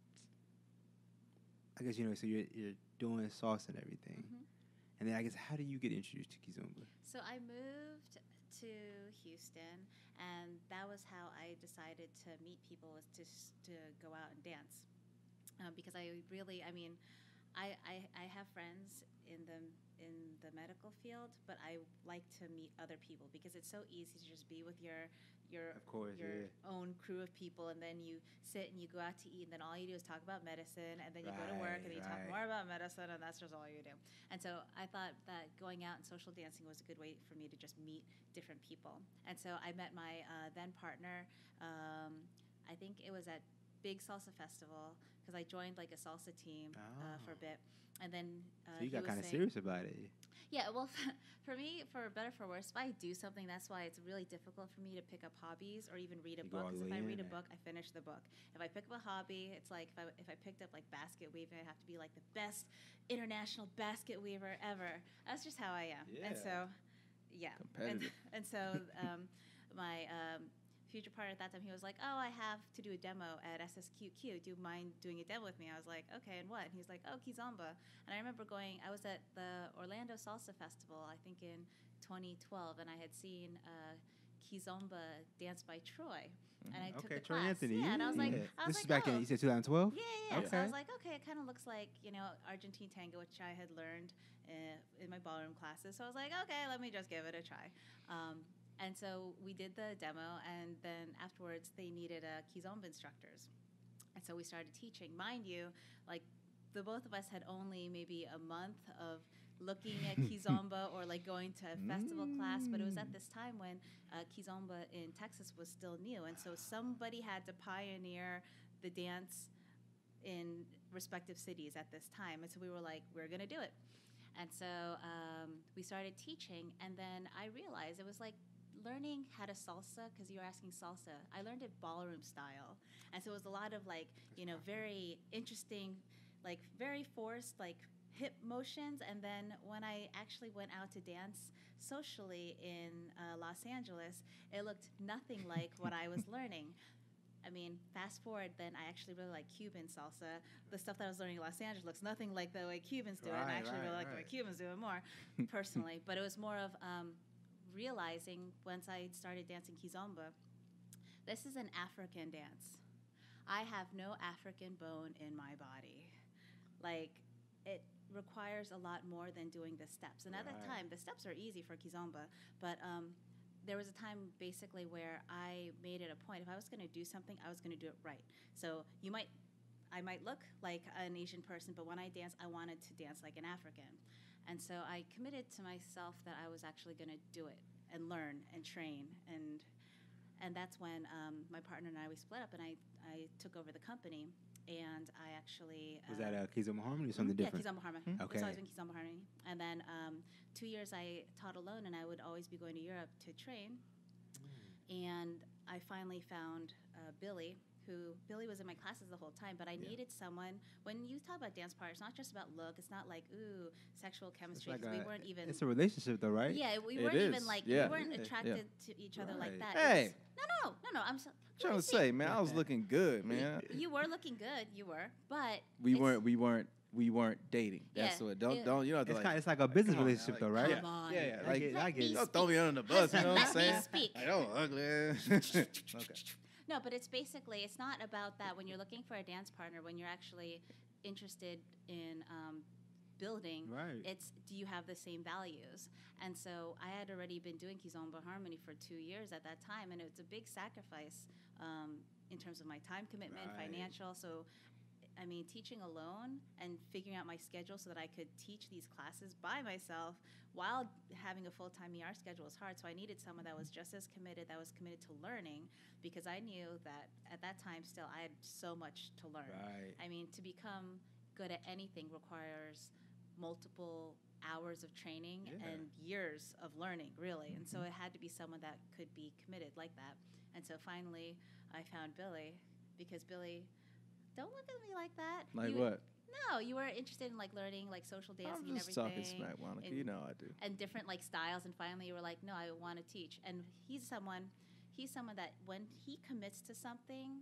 I guess you know. So you're you're doing salsa and everything. Mm-hmm. And then I guess, how do you get introduced to Kizomba? So I moved to Houston, and that was how I decided to meet people, was to to go out and dance. Um, because I really, I mean, I, I I have friends in the in the medical field, but I like to meet other people because it's so easy to just be with your your of course, your yeah. own crew of people, and then you sit and you go out to eat, and then all you do is talk about medicine, and then you right, go to work, and then you right. talk more about medicine, and that's just all you do. And so I thought that going out and social dancing was a good way for me to just meet different people. And so I met my uh, then partner, um, I think it was at Big Salsa Festival, because I joined like a salsa team oh. uh, for a bit. And then uh, so you got kind of serious about it. Yeah, well, for me, for better or for worse, if I do something, that's why it's really difficult for me to pick up hobbies or even read a you book. Because if I read it. a book, I finish the book. If I pick up a hobby, it's like if I if I picked up like basket weaving, I have to be like the best international basket weaver ever. That's just how I am. Yeah. And so, yeah. Competitive. And, and so um, my um, future partner at that time, he was like, oh, I have to do a demo at S S Q Q. Do you mind doing a demo with me? I was like, okay, and what? And he's like, oh, Kizomba. And I remember going, I was at the Orlando Salsa Festival, I think in twenty twelve, and I had seen uh, Kizomba Dance by Troy. Mm-hmm. And I took okay, the Troy class. Anthony. Yeah, and I was like, yeah. I was this like, is back oh. in, you said twenty twelve? Yeah, yeah, yeah. Okay. So I was like, okay, it kind of looks like, you know, Argentine tango, which I had learned uh, in my ballroom classes. So I was like, okay, let me just give it a try. Um, And so we did the demo, and then afterwards they needed uh, Kizomba instructors. And so we started teaching. Mind you, like the both of us had only maybe a month of looking at Kizomba or like going to a festival mm. class, but it was at this time when uh, Kizomba in Texas was still new. And so somebody had to pioneer the dance in respective cities at this time. And so we were like, we're going to do it. And so um, we started teaching, and then I realized it was like learning how to salsa, because you were asking salsa. I learned it ballroom style, and so it was a lot of like, you know, very interesting like very forced, like hip motions. And then when I actually went out to dance socially in uh, Los Angeles, it looked nothing like what I was learning. I mean, fast forward, then I actually really like Cuban salsa. The stuff that I was learning in Los Angeles looks nothing like the way Cubans do it. And I Right, actually right, really like the right. way Cubans do it more, personally. But it was more of um, realizing once I started dancing Kizomba, this is an African dance. I have no African bone in my body. Like, it requires a lot more than doing the steps. And at Right. that time, the steps are easy for Kizomba, but um, there was a time basically where I made it a point. If I was going to do something, I was going to do it right. So you might, I might look like an Asian person, but when I dance, I wanted to dance like an African. And so I committed to myself that I was actually going to do it and learn and train. And and that's when um, my partner and I, we split up, and I, I took over the company. And I actually... Was uh, that a Kizoma Harmony or something yeah, different? Kizomba Harmony. Hmm. It's Okay. always been Kizomba Harmony. And then um, two years I taught alone, and I would always be going to Europe to train. And I finally found uh, Billy, who Billy was in my classes the whole time, but I Yeah. needed someone. When you talk about dance partners, it's not just about look. It's not like, ooh, sexual It's chemistry, like 'cause we a- weren't even... It's a relationship, though, right? Yeah, we It weren't is, even like, yeah. we weren't Yeah. attracted to each other like Right. that. Hey. It was- no, no, no, no, I'm so... I'm trying to say, man, I was looking good, man. You were looking good, you were, but... We it's- weren't, we weren't, we weren't dating. That's Yeah, what. Don't, it- don't. You know, It's, like, kind, it's like a business come on now, relationship, like, though, right? Come on. Yeah, yeah. I Like, get, I Let get me it. don't throw me under the bus. You know what I'm Let me saying? speak. Like, oh, ugly. Okay. No, but it's basically, it's not about that. When you're looking for a dance partner, when you're actually interested in um, building, Right. it's do you have the same values? And so I had already been doing Kizomba Harmony for two years at that time, and it's a big sacrifice um, in terms of my time commitment, Right. financial. So, I mean, teaching alone and figuring out my schedule so that I could teach these classes by myself while having a full-time E R schedule was hard. So I needed someone that was just as committed, that was committed to learning, because I knew that at that time still I had so much to learn. Right. I mean, to become good at anything requires multiple hours of training Yeah. and years of learning, really. And so it had to be someone that could be committed like that. And so finally I found Billy, because Billy, don't look at me like that. Like You- what? No, you were interested in like learning like social dancing I'm just and everything. talking smack, Monica. and- You know I do. and different like styles, and finally you were like, no, I want to teach. And he's someone he's someone that when he commits to something,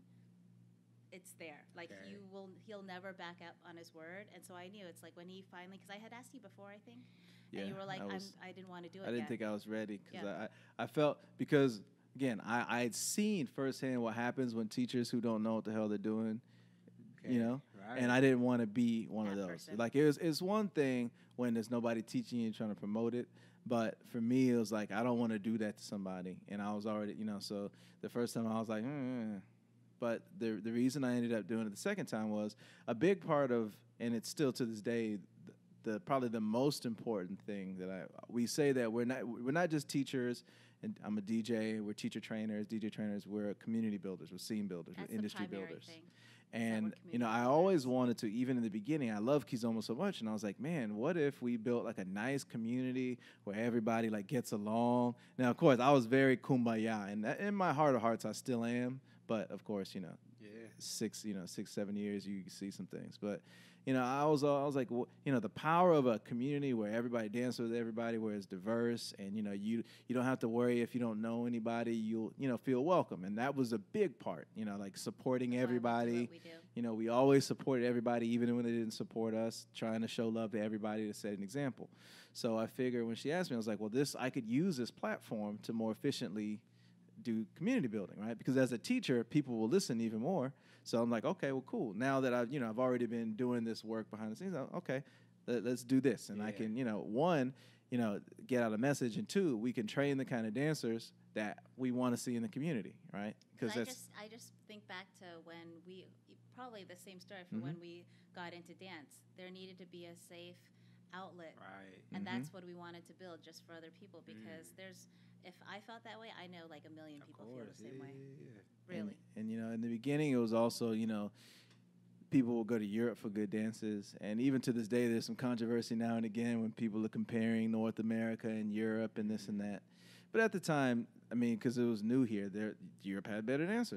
it's there. Like Okay. you will he'll never back up on his word. And so I knew it's like when he finally, because I had asked you before, I think, Yeah. and you were like, I, I'm, was, I didn't want to do it I didn't yet. think I was ready because Yeah. I, I felt because again I I had seen firsthand what happens when teachers who don't know what the hell they're doing, you know. Right. And I didn't want to be one of That those. person. Like it was, it's one thing when there's nobody teaching you and trying to promote it, but for me it was like I don't want to do that to somebody, and I was already, you know. So the first time I was like, mm. But the the reason I ended up doing it the second time was a big part of, and it's still to this day, the, the probably the most important thing that I we say that we're not we're not just teachers. And I'm a D J. We're teacher trainers, D J trainers. We're community builders. We're scene builders. That's we're industry the primary builders. thing. And we're you know, I community always builders. wanted to, even in the beginning, I love Kizoma so much, and I was like, man, what if we built like a nice community where everybody like gets along? Now, of course, I was very kumbaya, and that, in my heart of hearts, I still am. But of course, you know, Yeah. six, you know, six, seven years, you see some things. But you know, I was, uh, I was like, wh- you know, the power of a community where everybody dances with everybody, where it's diverse, and you know, you you don't have to worry if you don't know anybody, you'll, you know, feel welcome, and that was a big part. You know, like supporting That's why we do everybody. what we do. You know, we always supported everybody, even when they didn't support us, trying to show love to everybody to set an example. So I figured when she asked me, I was like, well, this I could use this platform to more efficiently do community building, right? Because as a teacher, people will listen even more. So I'm like, okay, well, cool. Now that I've, you know, I've already been doing this work behind the scenes, I'm, okay, let, let's do this. And I Yeah. can, you know, one, you know, get out a message, and two, we can train the kind of dancers that we want to see in the community, right? Because I that's just I just think back to when we probably the same story for Mhm. when we got into dance. There needed to be a safe outlet, Right. and Mhm. that's what we wanted to build just for other people. Because Mm. there's if I felt that way, I know like a million Of people course. feel the same yeah, way. yeah, yeah. Really. And, and you know, in the beginning, it was also, you know, people will go to Europe for good dances, and even to this day, there's some controversy now and again when people are comparing North America and Europe and this and that. But at the time, I mean, because it was new here, there Europe had better dancers,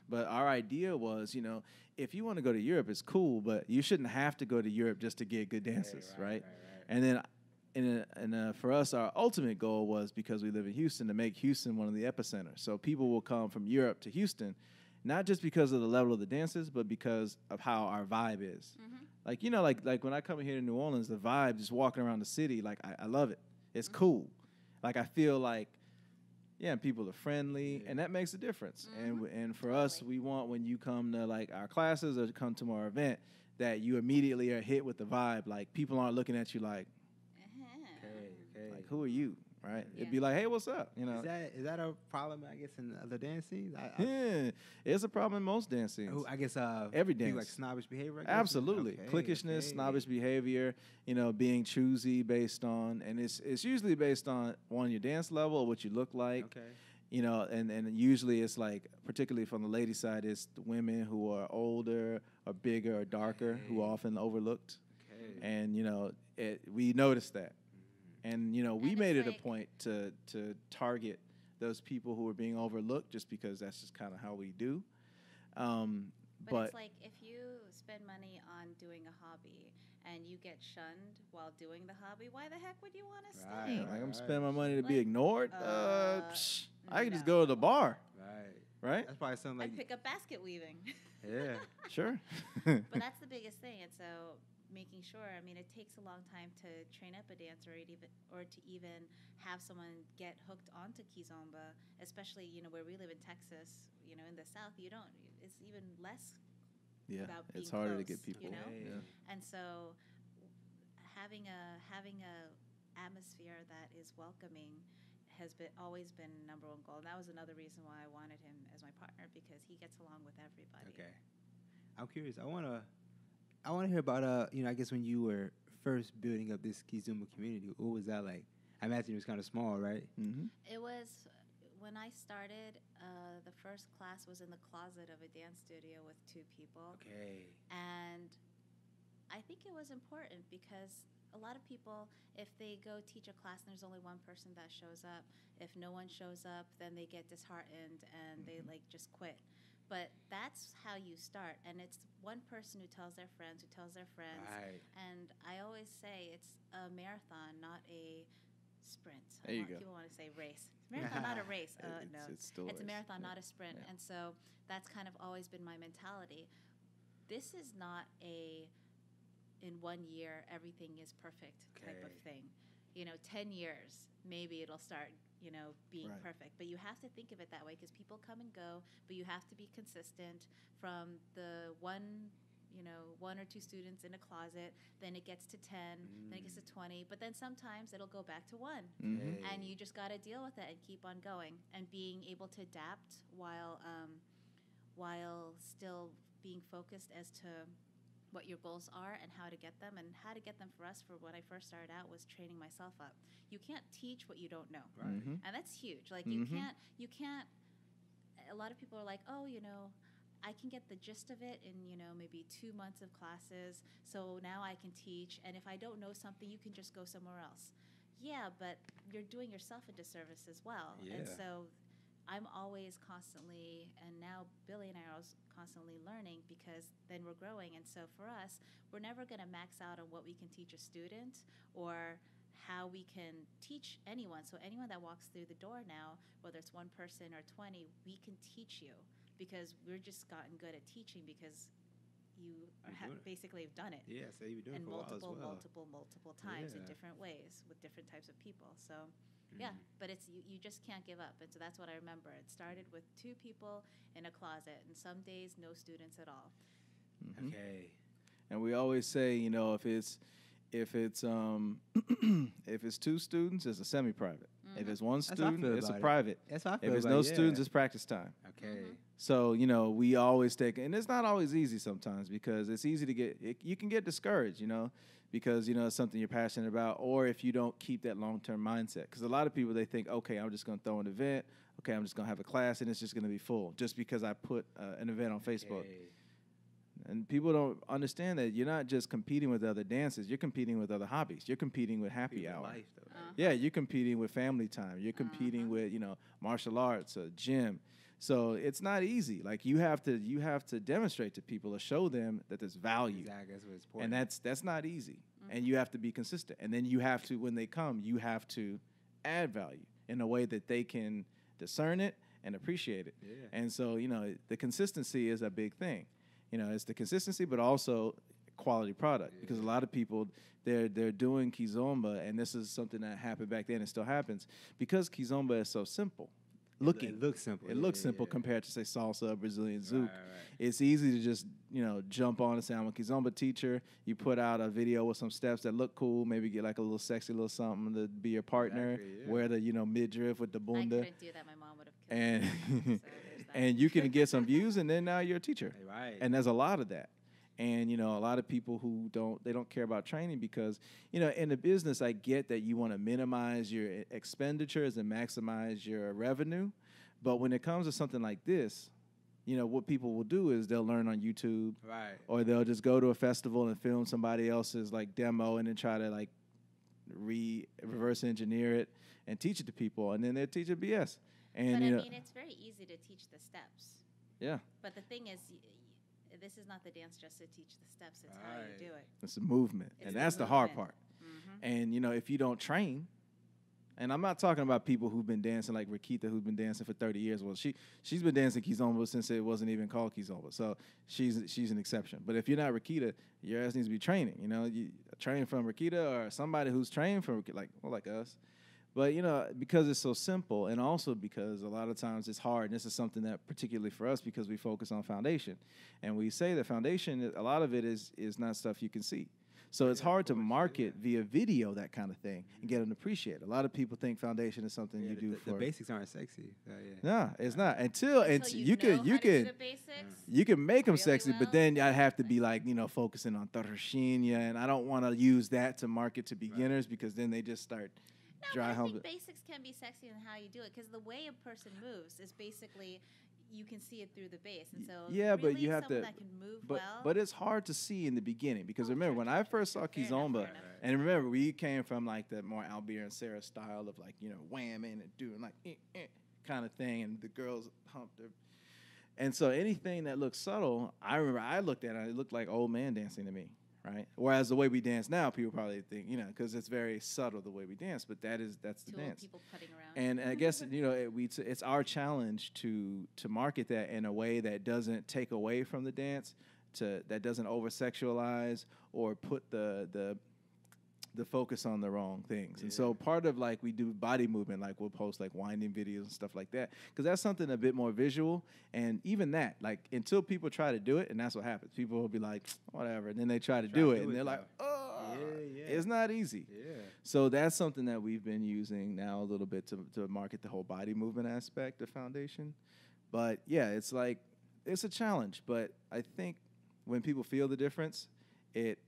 But our idea was, you know, if you want to go to Europe, it's cool, but you shouldn't have to go to Europe just to get good dancers, right, right? right, right. And then, and, uh, and uh, for us, our ultimate goal was, because we live in Houston, to make Houston one of the epicenters. So people will come from Europe to Houston, not just because of the level of the dances, but because of how our vibe is. Mm-hmm. Like, you know, like like when I come here to New Orleans, the vibe, just walking around the city, like, I, I love it. It's mm-hmm. cool. Like, I feel like, yeah, people are friendly, yeah. and that makes a difference. Mm-hmm. And and for totally. us, we want, when you come to, like, our classes or come to our event, that you immediately are hit with the vibe. Like, people aren't looking at you like, uh-huh. okay, okay. like, who are you? Right? Yeah. It'd be like, hey, what's up? You know, is that is that a problem? I guess in other dance scenes. I, I, yeah, it's a problem in most dance scenes. Oh, I guess uh, every dance, like snobbish behavior. I guess? Absolutely, okay, cliquishness, okay. snobbish behavior. You know, being choosy based on, and it's it's usually based on one, your dance level or what you look like. Okay. You know, and and usually it's like, particularly from the lady side, it's the women who are older or bigger or darker okay. who are often overlooked. Okay. And you know, it, we noticed that. And, you know, we and made it like a point to to target those people who are being overlooked, just because that's just kind of how we do. Um, but, but it's like, if you spend money on doing a hobby and you get shunned while doing the hobby, why the heck would you want to Right, stay? like, right. I'm spending my money to Like, be ignored. Uh, uh, psh, I can just no. go to the bar, Right. right? That's probably something like. I'd pick up basket weaving. Yeah. Sure. But that's the biggest thing. And so making sure, I mean, it takes a long time to train up a dancer, or even, or to even have someone get hooked onto Kizomba, especially, you know, where we live in Texas, you know, in the South, you don't, it's even less Yeah, about being it's harder close, to get people. you know? Yeah. And so having a, having a atmosphere that is welcoming has been always been number one goal. And that was another reason why I wanted him as my partner, because he gets along with everybody. Okay. I'm curious. I wanna, I wanna hear about uh, you know, I guess when you were first building up this Kizomba community, what was that like? I imagine it was kind of small, right? Mm-hmm. It was, when I started, uh, the first class was in the closet of a dance studio with two people. Okay. And I think it was important, because a lot of people, if they go teach a class and there's only one person that shows up, if no one shows up, then they get disheartened and mm-hmm. they like just quit. But that's how you start, and it's one person who tells their friends, who tells their friends. Right. And I always say it's a marathon, not a sprint. There you want, go. People want to say race. Marathon, not a race. Uh, it's, no, it's, still it's a race. marathon, Yeah. not a sprint. Yeah. And so that's kind of always been my mentality. This is not a, in one year, everything is perfect type of Okay. thing. You know, ten years, maybe it'll start, you know, being Right. perfect. But you have to think of it that way, because people come and go, but you have to be consistent from the one, you know, one or two students in a closet, then it gets to ten, Mm. then it gets to twenty, but then sometimes it'll go back to one. Mm-hmm. And you just got to deal with it and keep on going, and being able to adapt while um, while still being focused as to what your goals are and how to get them. And how to get them for us, for when I first started out, was training myself up. You can't teach what you don't know. Right. Mm-hmm. And that's huge. Like you Mhm. can't, you can't, a lot of people are like, oh, you know, I can get the gist of it in, you know, maybe two months of classes. So now I can teach. And if I don't know something, you can just go somewhere else. Yeah, but you're doing yourself a disservice as well. And Yeah. so I'm always constantly, and now Billy and I are always constantly learning, because then we're growing. And so for us, we're never going to max out on what we can teach a student or how we can teach anyone. So anyone that walks through the door now, whether it's one person or twenty, we can teach you, because we're just gotten good at teaching, because you are You're ha- doing it. basically have done it. Yeah, so you've been doing And it for a while as multiple, well. multiple, multiple times in Yeah. different ways with different types of people. So, yeah, Mm. but it's you, you just can't give up. And so that's what I remember. It started with two people in a closet, and some days no students at all. Mm-hmm. Okay. And we always say, you know, if it's if it's um if it's two students, it's a semi-private. Mm-hmm. If it's one That's how I student, feel it's a about it. private. That's how I feel If it's about no it, yeah. students, it's practice time. Okay. Mhm. So, you know, we always take, and it's not always easy sometimes, because it's easy to get, it, you can get discouraged, you know, because, you know, it's something you're passionate about, or if you don't keep that long-term mindset. Because a lot of people, they think, okay, I'm just going to throw an event, okay, I'm just going to have a class, and it's just going to be full, just because I put uh, an event on Facebook. Okay. And people don't understand that you're not just competing with other dances, you're competing with other hobbies. You're competing with happy People hour. life, though, right? Uh-huh. Yeah, you're competing with family time. You're competing Uh-huh. with, you know, martial arts, a gym. So it's not easy. Like you have to you have to demonstrate to people or show them that there's value. Exactly, that's what's important. And that's that's not easy. Mm-hmm. And you have to be consistent. And then you have to, when they come, you have to add value in a way that they can discern it and appreciate it. Yeah. And so, you know, the consistency is a big thing. You know, it's the consistency, but also quality product. Yeah. Because a lot of people, they're they're doing Kizomba, and this is something that happened back then and still happens, because Kizomba is so simple. Looking. It looks simple. It yeah, looks yeah, simple yeah. compared to, say, salsa, Brazilian zouk. Right, right. It's easy to just, you know, jump on and say, I'm a Kizomba teacher. You put out a video with some steps that look cool, maybe get like a little sexy little something to be your partner, Exactly, yeah. wear the, you know, midriff with the bunda. I couldn't do that. My mom would have killed And, me. So and you can get some views, and then now you're a teacher. Right. And there's a lot of that. And, you know, a lot of people who don't, they don't care about training because, you know, in the business, I get that you want to minimize your expenditures and maximize your revenue. But when it comes to something like this, you know, what people will do is they'll learn on YouTube. Right. Or they'll just go to a festival and film somebody else's, like, demo and then try to, like, re reverse engineer it and teach it to people. And then they'll teach it B S. And, but, you I know, mean, it's very easy to teach the steps. Yeah. But the thing is, y- y- this is not the dance just to teach the steps. It's how Right. you do it. It's a movement. It's and the that's the hard movement. part. Mm-hmm. And, you know, if you don't train, and I'm not talking about people who've been dancing like Rakita, who's been dancing for thirty years. Well, she, she's been dancing Kizomba since it wasn't even called Kizomba. So she's she's an exception. But if you're not Rakita, your ass needs to be training. You know, you train from Rakita or somebody who's trained from, like, well, like us. But, you know, because it's so simple, and also because a lot of times it's hard, and this is something that particularly for us, because we focus on foundation. And we say that foundation, a lot of it is is not stuff you can see. So it's Yeah, hard of to course, market yeah. via video, that kind of thing, and get them to appreciate it. A lot of people think foundation is something Yeah, you the, do the, for. the basics aren't sexy. Uh, yeah. No, it's not. Until, Until until you, you know can how you to do can the basics. you can make them really sexy, well. but then I'd have to be like, you know, focusing on Tarashinya, and I don't want to use that to market to beginners right. because then they just start No, dry but I humping. think basics can be sexy in how you do it, because the way a person moves is basically you can see it through the base, and so yeah, really but you have someone to. that can move But well. but it's hard to see in the beginning because Oh, remember sure, when sure, I sure, first sure. saw Fair enough, Kizomba, fair enough. and remember we came from like the more Albir and Sarah style of like, you know, whamming and doing like eh, eh, kind of thing, and the girls humped their. And so anything that looked subtle, I remember I looked at it, it looked like old man dancing to me, right? Whereas the way we dance now, people probably think, you know, because it's very subtle the way we dance, but that is that's the Two old dance. people putting around. And I guess, you know, it, we t- it's our challenge to to market that in a way that doesn't take away from the dance, to that doesn't over sexualize or put the the the focus on the wrong things. And so part of like we do body movement, like we'll post like winding videos and stuff like that, because that's something a bit more visual. And even that, like until people try to do it, and that's what happens. People will be like, whatever, and then they try to Try do to it, do and it, they're though. like, oh, Yeah, yeah. it's not easy. Yeah. So that's something that we've been using now a little bit to, to market the whole body movement aspect of foundation. But yeah, it's like, it's a challenge. But I think when people feel the difference, it,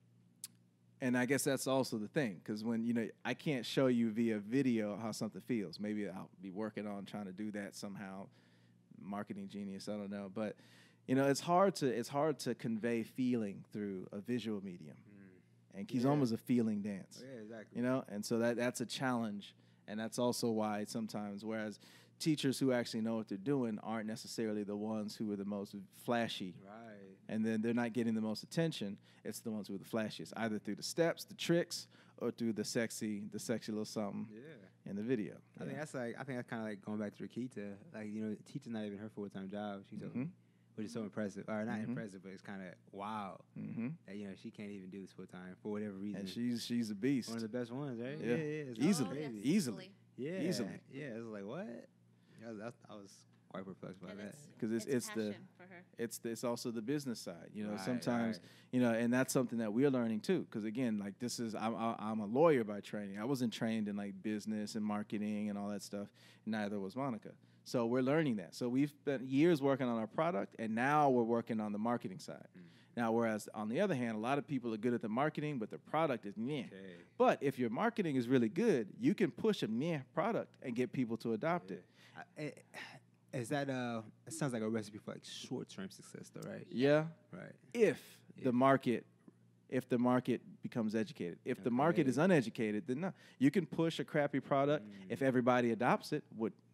and I guess that's also the thing, because when, you know, I can't show you via video how something feels. Maybe I'll be working on trying to do that somehow, marketing genius, I don't know. But, you know, it's hard to, it's hard to convey feeling through a visual medium. And Kizoma's Yeah. a feeling dance. Oh, yeah, exactly. You know, and so that that's a challenge, and that's also why sometimes, whereas teachers who actually know what they're doing aren't necessarily the ones who are the most flashy, Right. and then they're not getting the most attention. It's the ones who are the flashiest, either through the steps, the tricks, or through the sexy, the sexy little something Yeah. in the video. I think that's like I think that's kind of like going back to Rakita. Like, you know, teaching's not even her full time job. She's Mhm. which is so impressive, or not Mhm. impressive, but it's kind of wow Mm-hmm. that, you know, she can't even do this full time for whatever reason. And she's she's a beast. one of the best ones, right? Yeah. yeah, it's Easily. Oh, yes, crazy. Easily. Yeah, Easily. Yeah, it's like what? Yeah, that's, I was quite perplexed by And that. it's, 'Cause it's- it's the- passion for her. It's the, it's also the business side, you know. Right, sometimes, right. you know, and that's something that we're learning too. Because again, like this is I'm I- I'm a lawyer by training. I wasn't trained in like business and marketing and all that stuff. Neither was Monica. So we're learning that. So we've spent years working on our product, and now we're working on the marketing side. Mm. Now, whereas on the other hand, a lot of people are good at the marketing, but the product is meh. Okay. But if your marketing is really good, you can push a meh product and get people to adopt Yeah. it. I, eh, is that uh? It sounds like a recipe for like short term success, though, right? Yeah. Right. If Yeah. the market if the market becomes educated. If the market Okay. is uneducated, then no. You can push a crappy product Mm. if everybody adopts it. Would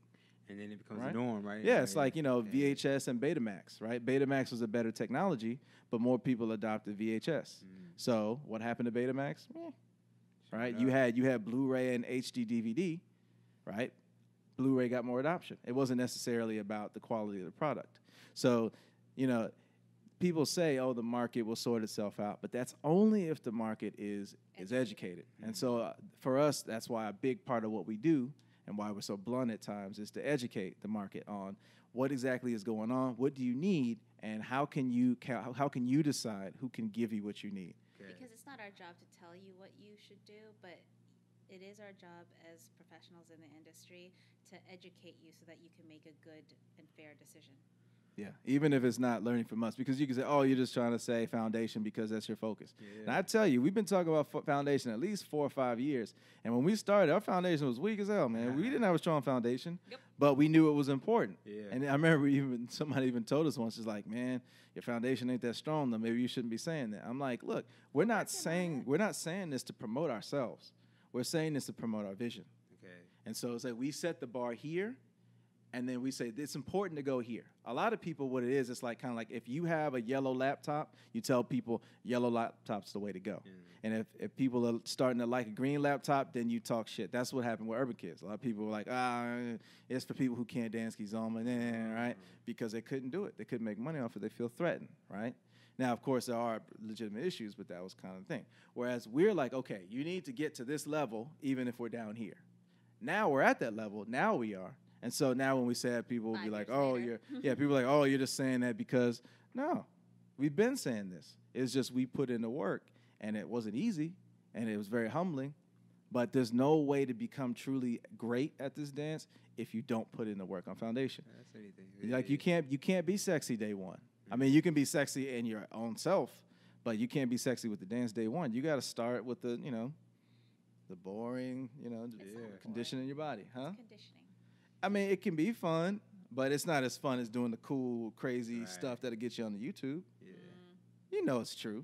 And then it becomes right? the norm, right? Yeah, it's Right. like, you know, Yeah. V H S and Betamax, right? Betamax was a better technology, but more people adopted V H S. Mm. So what happened to Betamax? Eh, Shut right? up. You had you had Blu-ray and H D D V D, right? Blu-ray got more adoption. It wasn't necessarily about the quality of the product. So, you know, people say, "Oh, the market will sort itself out," but that's only if the market is is educated. Mm-hmm. And so, uh, for us, that's why a big part of what we do and why we're so blunt at times is to educate the market on what exactly is going on, what do you need, and how can you ca- how can you decide who can give you what you need. Okay. Because it's not our job to tell you what you should do, but it is our job as professionals in the industry to educate you so that you can make a good and fair decision. Yeah, even if it's not learning from us, because you can say, "Oh, you're just trying to say foundation because that's your focus." Yeah. And I tell you, we've been talking about fo- foundation at least four or five years, and when we started, our foundation was weak as hell, man. We didn't have a strong foundation, Yep. but we knew it was important. Yeah. And I remember even somebody even told us once, "Is like, man, your foundation ain't that strong, though. Maybe you shouldn't be saying that." I'm like, "Look, we're not working on saying it. we're not saying this to promote ourselves. We're saying this to promote our vision." Okay. And so it's like we set the bar here, and then we say it's important to go here. A lot of people, what it is, it's like kind of like if you have a yellow laptop, you tell people yellow laptop's the way to go. Yeah. And if, if people are starting to like a green laptop, then you talk shit. That's what happened with Urban Kids. A lot of people were like, ah, it's for people who can't dance Kizoma, nah, right? Because they couldn't do it. They couldn't make money off it. They feel threatened, right? Now, of course, there are legitimate issues, but that was kind of the thing. Whereas we're like, okay, you need to get to this level, even if we're down here. Now we're at that level. Now we are. And so now when we say that, people will be Five like, years oh, later. you're, yeah, people are like, oh, you're just saying that because, no, we've been saying this. It's just we put in the work, and it wasn't easy, and it was very humbling, but there's no way to become truly great at this dance if you don't put in the work on foundation. That's anything. Like you can't, you can't be sexy day one. I mean, you can be sexy in your own self, but you can't be sexy with the dance day one. You got to start with the, you know, the boring, you know, It's not boring. conditioning your body, huh? It's conditioning. I mean, it can be fun, but it's not as fun as doing the cool, crazy Right. stuff that'll get you on the YouTube. Yeah. You know it's true.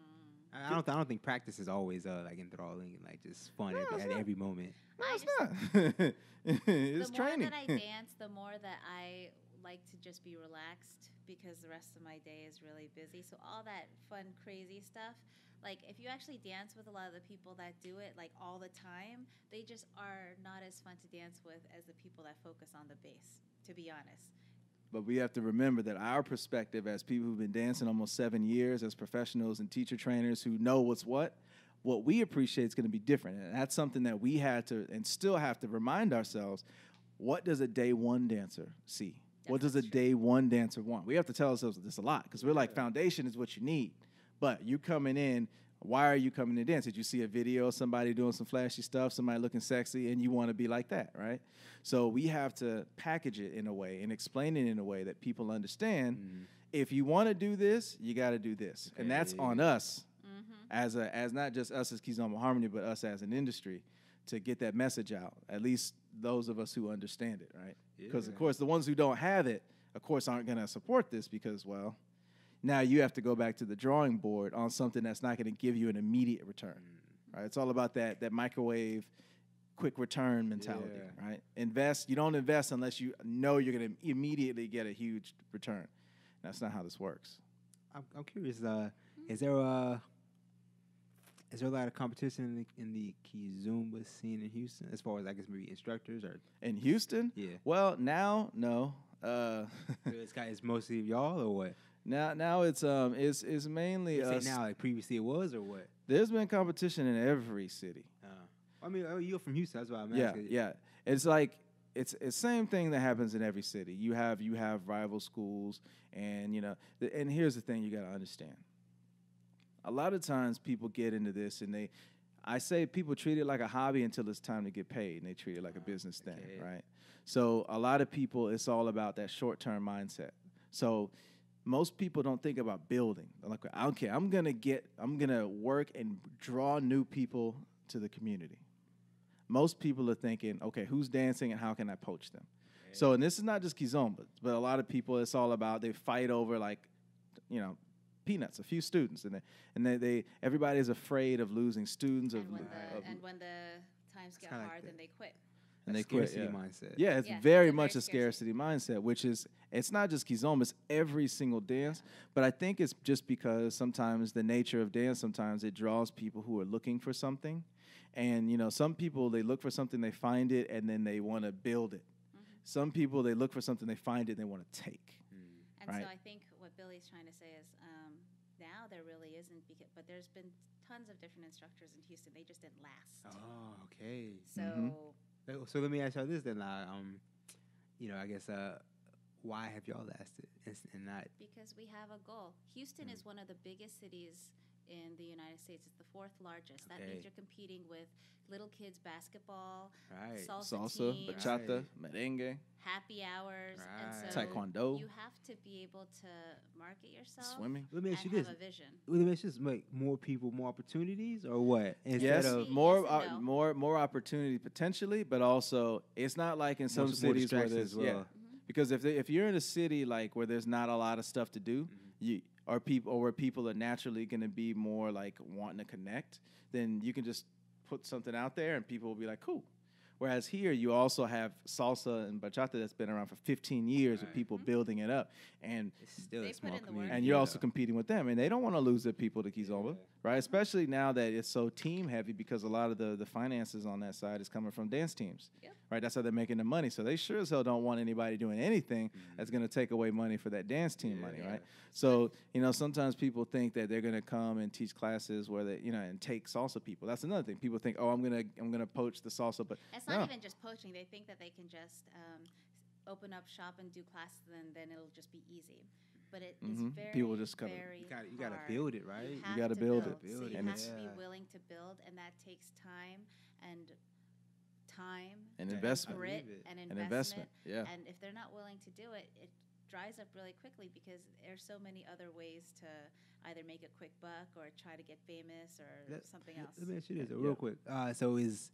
Mm. I I don't. Th- I don't think practice is always uh, like enthralling and like just fun No, at, it's at not. every moment. No, I it's just- not. It's the training. more that I dance, the more that I like to just be relaxed because the rest of my day is really busy. So all that fun, crazy stuff, like if you actually dance with a lot of the people that do it like all the time, they just are not as fun to dance with as the people that focus on the bass, to be honest. But we have to remember that our perspective as people who've been dancing almost seven years, as professionals and teacher trainers who know what's what, what we appreciate is going to be different. And that's something that we had to and still have to remind ourselves, what does a day one dancer see? What does a That's true. day one dancer want? We have to tell ourselves this a lot because we're like, foundation is what you need. But you coming in, why are you coming to dance? Did you see a video of somebody doing some flashy stuff, somebody looking sexy, and you want to be like that, right? So we have to package it in a way and explain it in a way that people understand. Mm. If you want to do this, you got to do this. And that's Okay. on us Mm-hmm. as a as not just us as Kizomba Harmony, but us as an industry to get that message out, at least those of us who understand it, right? Because, of Yeah. course, the ones who don't have it, of course, aren't going to support this because, well, now you have to go back to the drawing board on something that's not going to give you an immediate return, right? It's all about that that microwave, quick return mentality, Yeah. right? Invest. You don't invest unless you know you're going to immediately get a huge return. That's not how this works. I'm, I'm curious. Uh, is there a is there a lot of competition in the, in the Kizomba scene in Houston, as far as I guess maybe instructors or In Houston, yeah? well, now, no. Uh, it's got it's mostly y'all or what? now, now it's um, it's it's mainly You say us. now like previously it was or what? There's been competition in every city. Uh, I mean, oh, you're from Houston. That's why I'm Yeah, asking. yeah. It's like it's it's same thing that happens in every city. You have you have rival schools, and you know. The, and here's the thing: you got to understand. A lot of times people get into this, and they, I say people treat it like a hobby until it's time to get paid, and they treat it like a business thing, okay. right? So a lot of people, it's all about that short-term mindset. So most people don't think about building. They're like, okay, I'm gonna get, I'm gonna work and draw new people to the community. Most people are thinking, okay, who's dancing and how can I poach them? Okay. So, and this is not just Kizomba, but a lot of people, it's all about they fight over like, you know, peanuts, a few students, and they, and they, they everybody is afraid of losing students. Of, And when of the and when the times get kinda like hard, the- then they quit. and a they quit. scarcity Yeah. mindset. Yeah, it's Yeah, very it's a much very a scarcity mindset, which is it's not just Kizomba, it's every single dance. But I think it's just because sometimes the nature of dance, sometimes it draws people who are looking for something, and you know, some people they look for something, they find it, and then they want to build it. Mm-hmm. Some people they look for something, they find it, and they want to take. Mm. And Right. so I think what Billy's trying to say is um, now there really isn't, because, but there's been tons of different instructors in Houston. They just didn't last. Oh, okay. So Mhm. So- So let me ask y'all this then. Uh, um, you know, I guess uh, why have y'all lasted and, s- and not? because we have a goal. Houston Mm. is one of the biggest cities in the United States. It's the fourth largest. That Okay. means you're competing with little kids basketball, Right. salsa, Salsa, teams, bachata, Right. merengue, happy hours, Right. and so taekwondo, you have to be able to market yourself swimming. Let me and ask you have this. a vision. Let me ask you this. Make more people more opportunities or what? Instead Yes, of more Yes and uh, no. more more opportunity potentially, but also it's not like in some more cities where distractions there's as well. yeah. Because if they, if you're in a city like where there's not a lot of stuff to do, Mhm. you or people or where people are naturally going to be more like wanting to connect, then you can just put something out there and people will be like, cool. Whereas here you also have salsa and bachata that's been around for fifteen years with Right. people Mhm. building it up, and It's still They a put small in the work. community. and you're though. also competing with them, and they don't want to lose their people to Kizomba, Yeah. right? Especially now that it's so team heavy, because a lot of the, the finances on that side is coming from dance teams, Yep. right? That's how they're making the money. So they sure as hell don't want anybody doing anything that's going to take away money for that dance team money, Yeah. right? So you know, sometimes people think that they're going to come and teach classes where they, you know, and take salsa people. That's another thing. People think, oh, I'm gonna I'm gonna poach the salsa, but It's not no. even just poaching. They think that they can just um, open up shop and do classes, and then it'll just be easy. But it is Mhm. very, People just gotta- very You got you got to hard. build it, right? You, have gotta to build build it. Build So it, you and have it's- to be yeah. willing to build, and that takes time and time An Yeah, investment, I grit believe it. and an investment. investment, yeah. And if they're not willing to do it, it dries up really quickly because there's so many other ways to either make a quick buck or try to get famous or Let- something let- else. Let me ask you this uh, Yeah. real quick. Uh, so is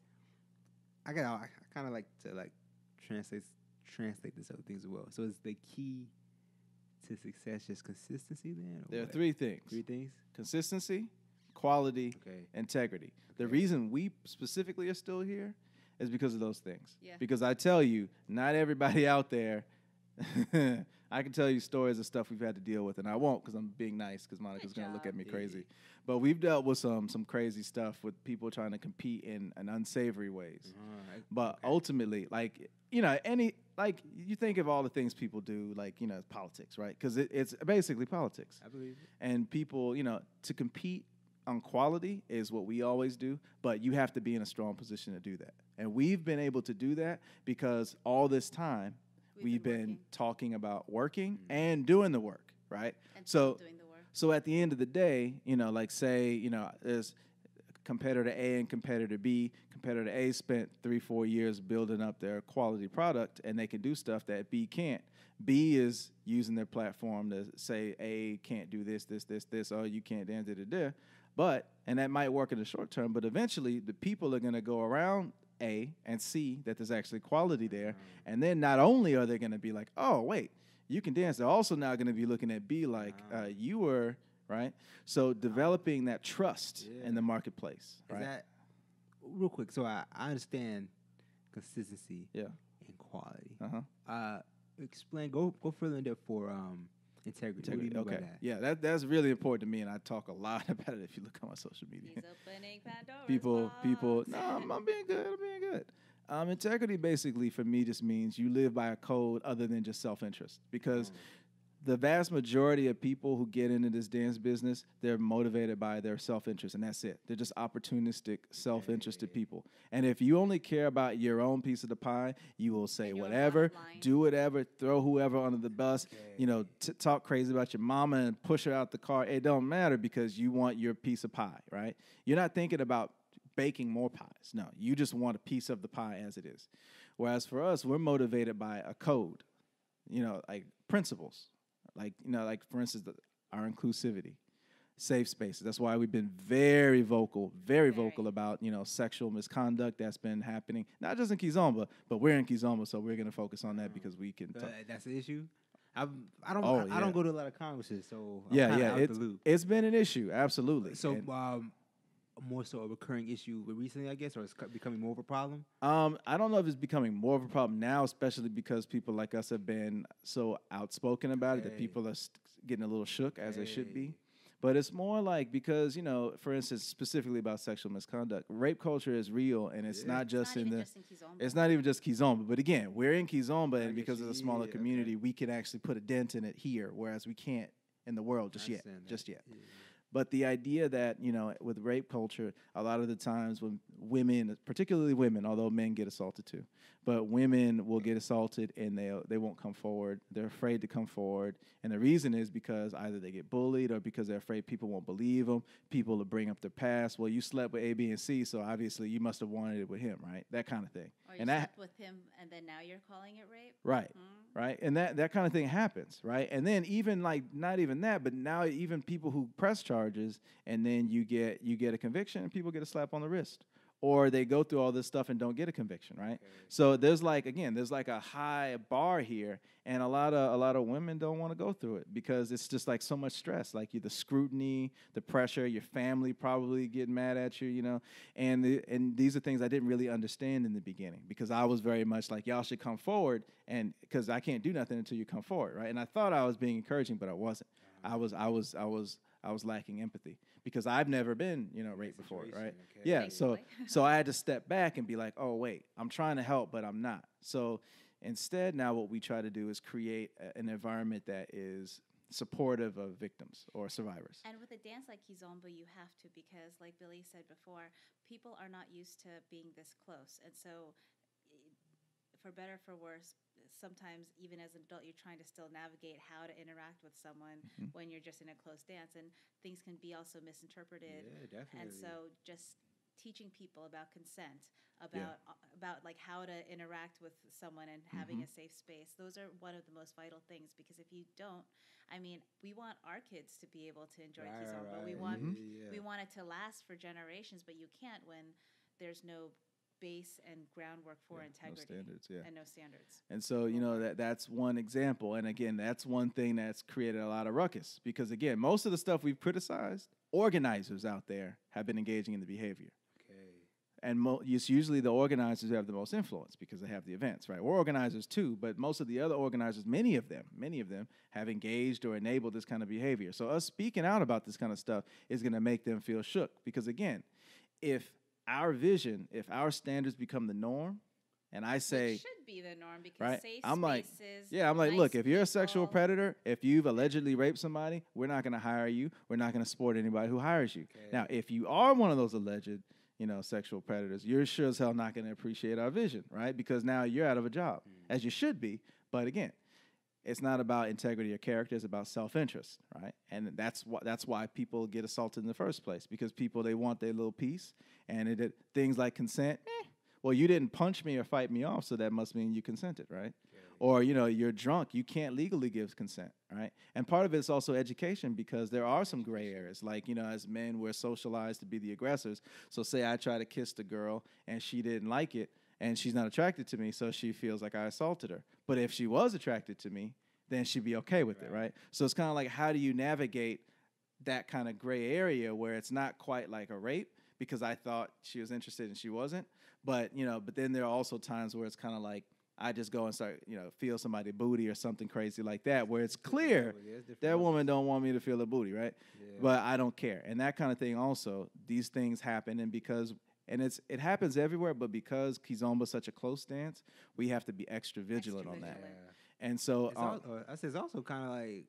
I got I kind of like to like translate translate this other things as well. So is the key to success just consistency then? Or There are what? three things: Three things. consistency, quality, Okay. integrity. The Okay. reason we specifically are still here is because of those things. Yeah. Because I tell you, not everybody out there. I can tell you stories of stuff we've had to deal with, and I won't because I'm being nice because Monica's Good going to look job. at me Yeah. crazy. But we've dealt with some some crazy stuff with people trying to compete in, in unsavory ways. Alright, But okay. ultimately, like, you know, any, like, you think of all the things people do, like, you know, politics, right? Because it, it's basically politics. I believe it. And people, you know, to compete on quality is what we always do, but you have to be in a strong position to do that. And we've been able to do that because all this time We've we've, been been, working. talking about working Mhm. and doing the work, right? And So still doing the work. so at the end of the day, you know, like say, you know, there's competitor A and competitor B. Competitor A spent three, four years building up their quality product, and they can do stuff that B can't. B is using their platform to say A can't do this, this, this, this. Oh, you can't dance, da, da, da. But, and that might work in the short term, but eventually the people are going to go around A and see that there's actually quality there. And then not only are they going to be like, oh, wait, you can dance, they're also now going to be looking at B like, Wow. uh, you were, right? So developing that trust Yeah. in the marketplace, Is right? that real quick? So I, I understand consistency Yeah. and quality. Uh-huh. Uh, explain. Go go further in depth for um integrity. What do you mean okay. by that? Yeah, that that's really important to me, and I talk a lot about it if you look on my social media. He's opening Pandora's people, people, box. no, I'm, I'm being good. I'm being good. Um, integrity basically for me just means you live by a code other than just self-interest. Because Mm. the vast majority of people who get into this dance business, they're motivated by their self-interest, and that's it. They're just opportunistic, self-interested people. And if you only care about your own piece of the pie, you will say And your own whatever, bottom line. do whatever, throw whoever under the bus, you know, t- talk crazy about your mama and push her out the car. It don't matter because you want your piece of pie, right? You're not thinking about baking more pies. No, you just want a piece of the pie as it is. Whereas for us, we're motivated by a code, you know, like principles. Like, you know, like for instance, the, our inclusivity, safe spaces. That's why we've been very vocal, very, Very. vocal about, you know, sexual misconduct that's been happening, not just in Kizomba, but we're in Kizomba, so we're going to focus on that because we can Uh, talk. that's the issue. I I don't Oh, I, I yeah. don't go to a lot of congresses, so I'm Yeah, kinda yeah, out it's, the loop. it's been an issue, absolutely. So And- um, more so a recurring issue recently, I guess, or it's becoming more of a problem? Um, I don't know if it's becoming more of a problem now, especially because people like us have been so outspoken about it that Hey. people are st- getting a little shook, as they should be. Hey. But it's more like because, you know, for instance, specifically about sexual misconduct, rape culture is real, and it's Yeah. not It's just not in even the. just in Kizomba. It's not even just Kizomba, but again, we're in Kizomba, I and get because you. of the smaller Yeah, community, okay. we can actually put a dent in it here, whereas we can't in the world just I yet, understand that. just yet. Yeah. But the idea that, you know, with rape culture, a lot of the times when women, particularly women, although men get assaulted too, but women will get assaulted and they they won't come forward. They're afraid to come forward. And the reason is because either they get bullied or because they're afraid people won't believe them. People will bring up their past. Well, you slept with A, B, and C, so obviously you must have wanted it with him, right? That kind of thing. Or you and that, slept with him, and then now you're calling it rape. right. Hmm? Right. And that, that kind of thing happens. Right. And then even like not even that, but now even people who press charges and then you get you get a conviction and people get a slap on the wrist. Or they go through all this stuff and don't get a conviction, right? Okay. So there's like again, there's like a high bar here, and a lot of a lot of women don't want to go through it because it's just like so much stress, like you the scrutiny, the pressure, your family probably getting mad at you, you know, and the, and these are things I didn't really understand in the beginning because I was very much like y'all should come forward, and because I can't do nothing until you come forward, right? And I thought I was being encouraging, but I wasn't. I was I was I was I was lacking empathy because I've never been, you know, raped before, Situation, right? okay. Yeah, so Thankfully. so I had to step back and be like, oh wait, I'm trying to help, but I'm not. So instead, now what we try to do is create a, an environment that is supportive of victims or survivors. And with a dance like Kizomba, you have to because, like Billy said before, people are not used to being this close, and so, i- for better for worse, sometimes even as an adult, you're trying to still navigate how to interact with someone Mhm. when you're just in a close dance, and things can be also misinterpreted. Yeah, definitely. And so, just teaching people about consent, about uh, about like how to interact with someone and having Mhm. a safe space. Those are one of the most vital things because if you don't, I mean, we want our kids to be able to enjoy Right, Kizomba. right, We right. want Mhm. Yeah, yeah. we want it to last for generations, but you can't when there's no base and groundwork for Yeah, no integrity standards, yeah. and no standards. And so, you know, that that's one example. And again, that's one thing that's created a lot of ruckus because again, most of the stuff we've criticized, organizers out there have been engaging in the behavior. Okay. And mo- it's usually the organizers who have the most influence because they have the events, right? We're organizers too, but most of the other organizers, many of them, many of them have engaged or enabled this kind of behavior. So us speaking out about this kind of stuff is going to make them feel shook because again, if our vision, if our standards become the norm, and I say, Which should be the norm because right? safe I'm like, spaces. yeah, I'm like, nice look, if you're a sexual people- predator, if you've allegedly raped somebody, we're not going to hire you. We're not going to support anybody who hires you. Okay. Now, if you are one of those alleged, you know, sexual predators, you're sure as hell not going to appreciate our vision, right? Because now you're out of a job, Mm. as you should be. But again, it's not about integrity or character; it's about self-interest, right? And that's why that's why people get assaulted in the first place because people they want their little piece, and it, it things like consent. Eh, well, you didn't punch me or fight me off, so that must mean you consented, right? Okay. Or you know you're drunk, you can't legally give consent, right? And part of it's also education because there are some gray areas. Like you know, as men, we're socialized to be the aggressors. So say I try to kiss the girl and she didn't like it. And she's not attracted to me, so she feels like I assaulted her. But if she was attracted to me, then she'd be okay with it, Right. right? So it's kind of like, how do you navigate that kind of gray area where it's not quite like a rape because I thought she was interested and she wasn't, but you know, but then there are also times where it's kind of like I just go and start, you know, feel somebody's booty or something crazy like that, where it's clear Yeah, it's different that levels. woman don't want me to feel a booty, right? Yeah. But I don't care, and that kind of thing also. These things happen, and because and it's it happens everywhere, but because Kizomba is such a close dance, we have to be extra vigilant Extra on that. vigilant. Yeah. And so, It's uh, al- uh, I said it's also kind of like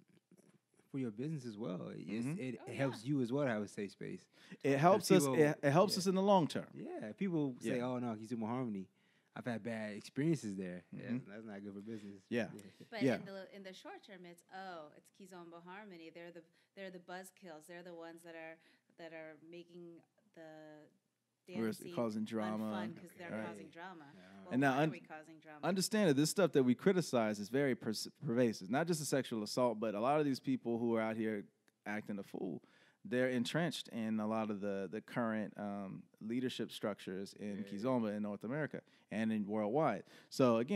for your business as well. It's, Mhm. It Oh, helps you as well to have a safe space. it helps us. people- It, it helps yeah. us in the long term. Yeah, people say, Yeah. "Oh no, Kizoma Harmony." I've had bad experiences there. Yeah, Mhm. that's not good for business. Yeah. But Yeah. in the in the short term, it's oh, it's Kizomba Harmony. They're the they're the buzzkills. They're the ones that are that are making the Where dance it's scene causing drama. unfun because they're Okay. causing drama. Yeah. Well, And now why un- are we causing drama? Understand that this stuff that we criticize is very pers- pervasive. Not just the sexual assault, but a lot of these people who are out here acting a fool, they're entrenched in a lot of the the current um, leadership structures in Yeah. Kizomba in North America and in worldwide. So again,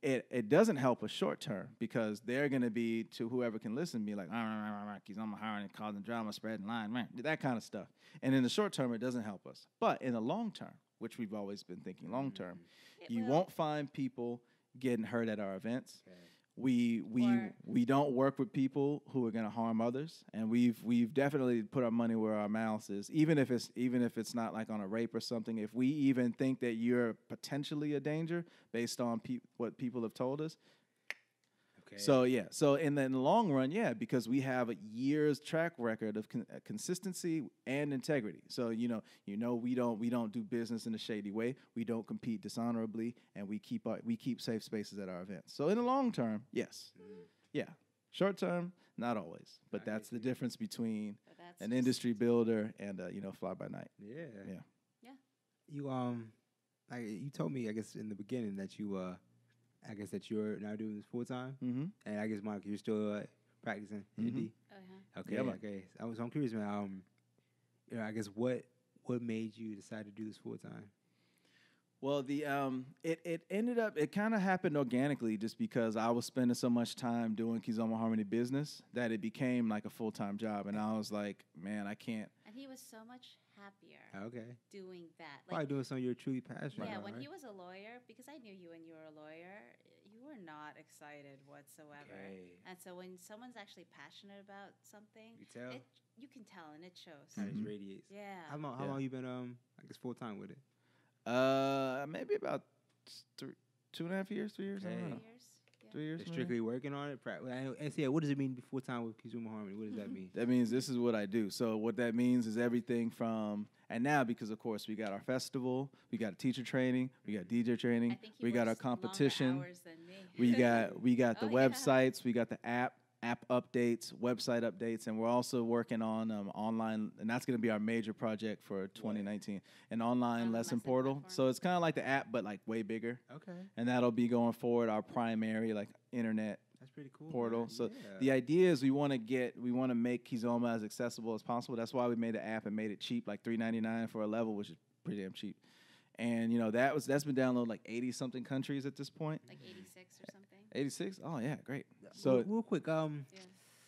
it, it doesn't help us short term because they're going to be, to whoever can listen, be like, Kizomba Harmony, causing drama, spreading line, man, that kind of stuff. And in the short term, it doesn't help us. But in the long term, which we've always been thinking long term, It you will. won't find people getting hurt at our events. Okay. We we Or- we don't work with people who are going to harm others, and we've we've definitely put our money where our mouth is. Even if it's even if it's not like on a rape or something, if we even think that you're potentially a danger based on pe- what people have told us. Okay. So yeah, so in the, in the long run, yeah, because we have a year's track record of con- uh, consistency and integrity. So you know, you know, we don't we don't do business in a shady way. We don't compete dishonorably, and we keep our, we keep safe spaces at our events. So in the long term, yes, Mm. yeah. Short term, not always, but I that's get the you. difference between So that's an just- industry builder and uh, you know, fly by night. Yeah. Yeah. Yeah. You um, like you told me, I guess in the beginning that you uh, I guess that you're now doing this full time, Mm-hmm. and I guess Monica, you're still uh, practicing Mhm. Indie. Oh, yeah. Okay. Yeah, man. okay. I was I'm curious, man. Um, you know, I guess what what made you decide to do this full time? Well, the um, it it ended up it kind of happened organically just because I was spending so much time doing Kizoma Harmony business that it became like a full time job, and I was like, man, I can't. And he was so much happier Okay. doing that. Probably Like, doing something you're truly passionate yeah, about. when right? he was a lawyer, because I knew you when you were a lawyer, you were not excited whatsoever. Okay. And so when someone's actually passionate about something, You tell it you can tell and it shows. how this Mhm. radiates. Yeah. How long? How Yeah. long you been um? I guess full time with it. Uh, maybe about three, two and a half years, three years. I don't Okay. know. Three years. Yeah. Three years. Just maybe? strictly working on it. Pra- I know- and so, yeah, what does it mean full time with Kizoma Harmony? What does that mean? That means this is what I do. So what that means is everything from and now because of course we got our festival, we got teacher training, we got D J I training, think he we got our works longer competition, hours than me. we got we got the Oh, yeah. websites, we got the app app updates, website updates, and we're also working on um, online, and that's going to be our major project for twenty nineteen, an online Online lesson lesson portal. platform. So it's kind of like the app, but like way bigger, Okay, and that'll be going forward our primary like internet that's pretty cool. portal. man. So yeah. the idea is we want to get we want to make Kizoma as accessible as possible. That's why we made the app and made it cheap, like three ninety-nine for a level, which is pretty damn cheap. And you know that was that's been downloaded like eighty something countries at this point. Like eighty-six or something. eighty-six. Oh yeah, great. so So real quick, um, Yeah.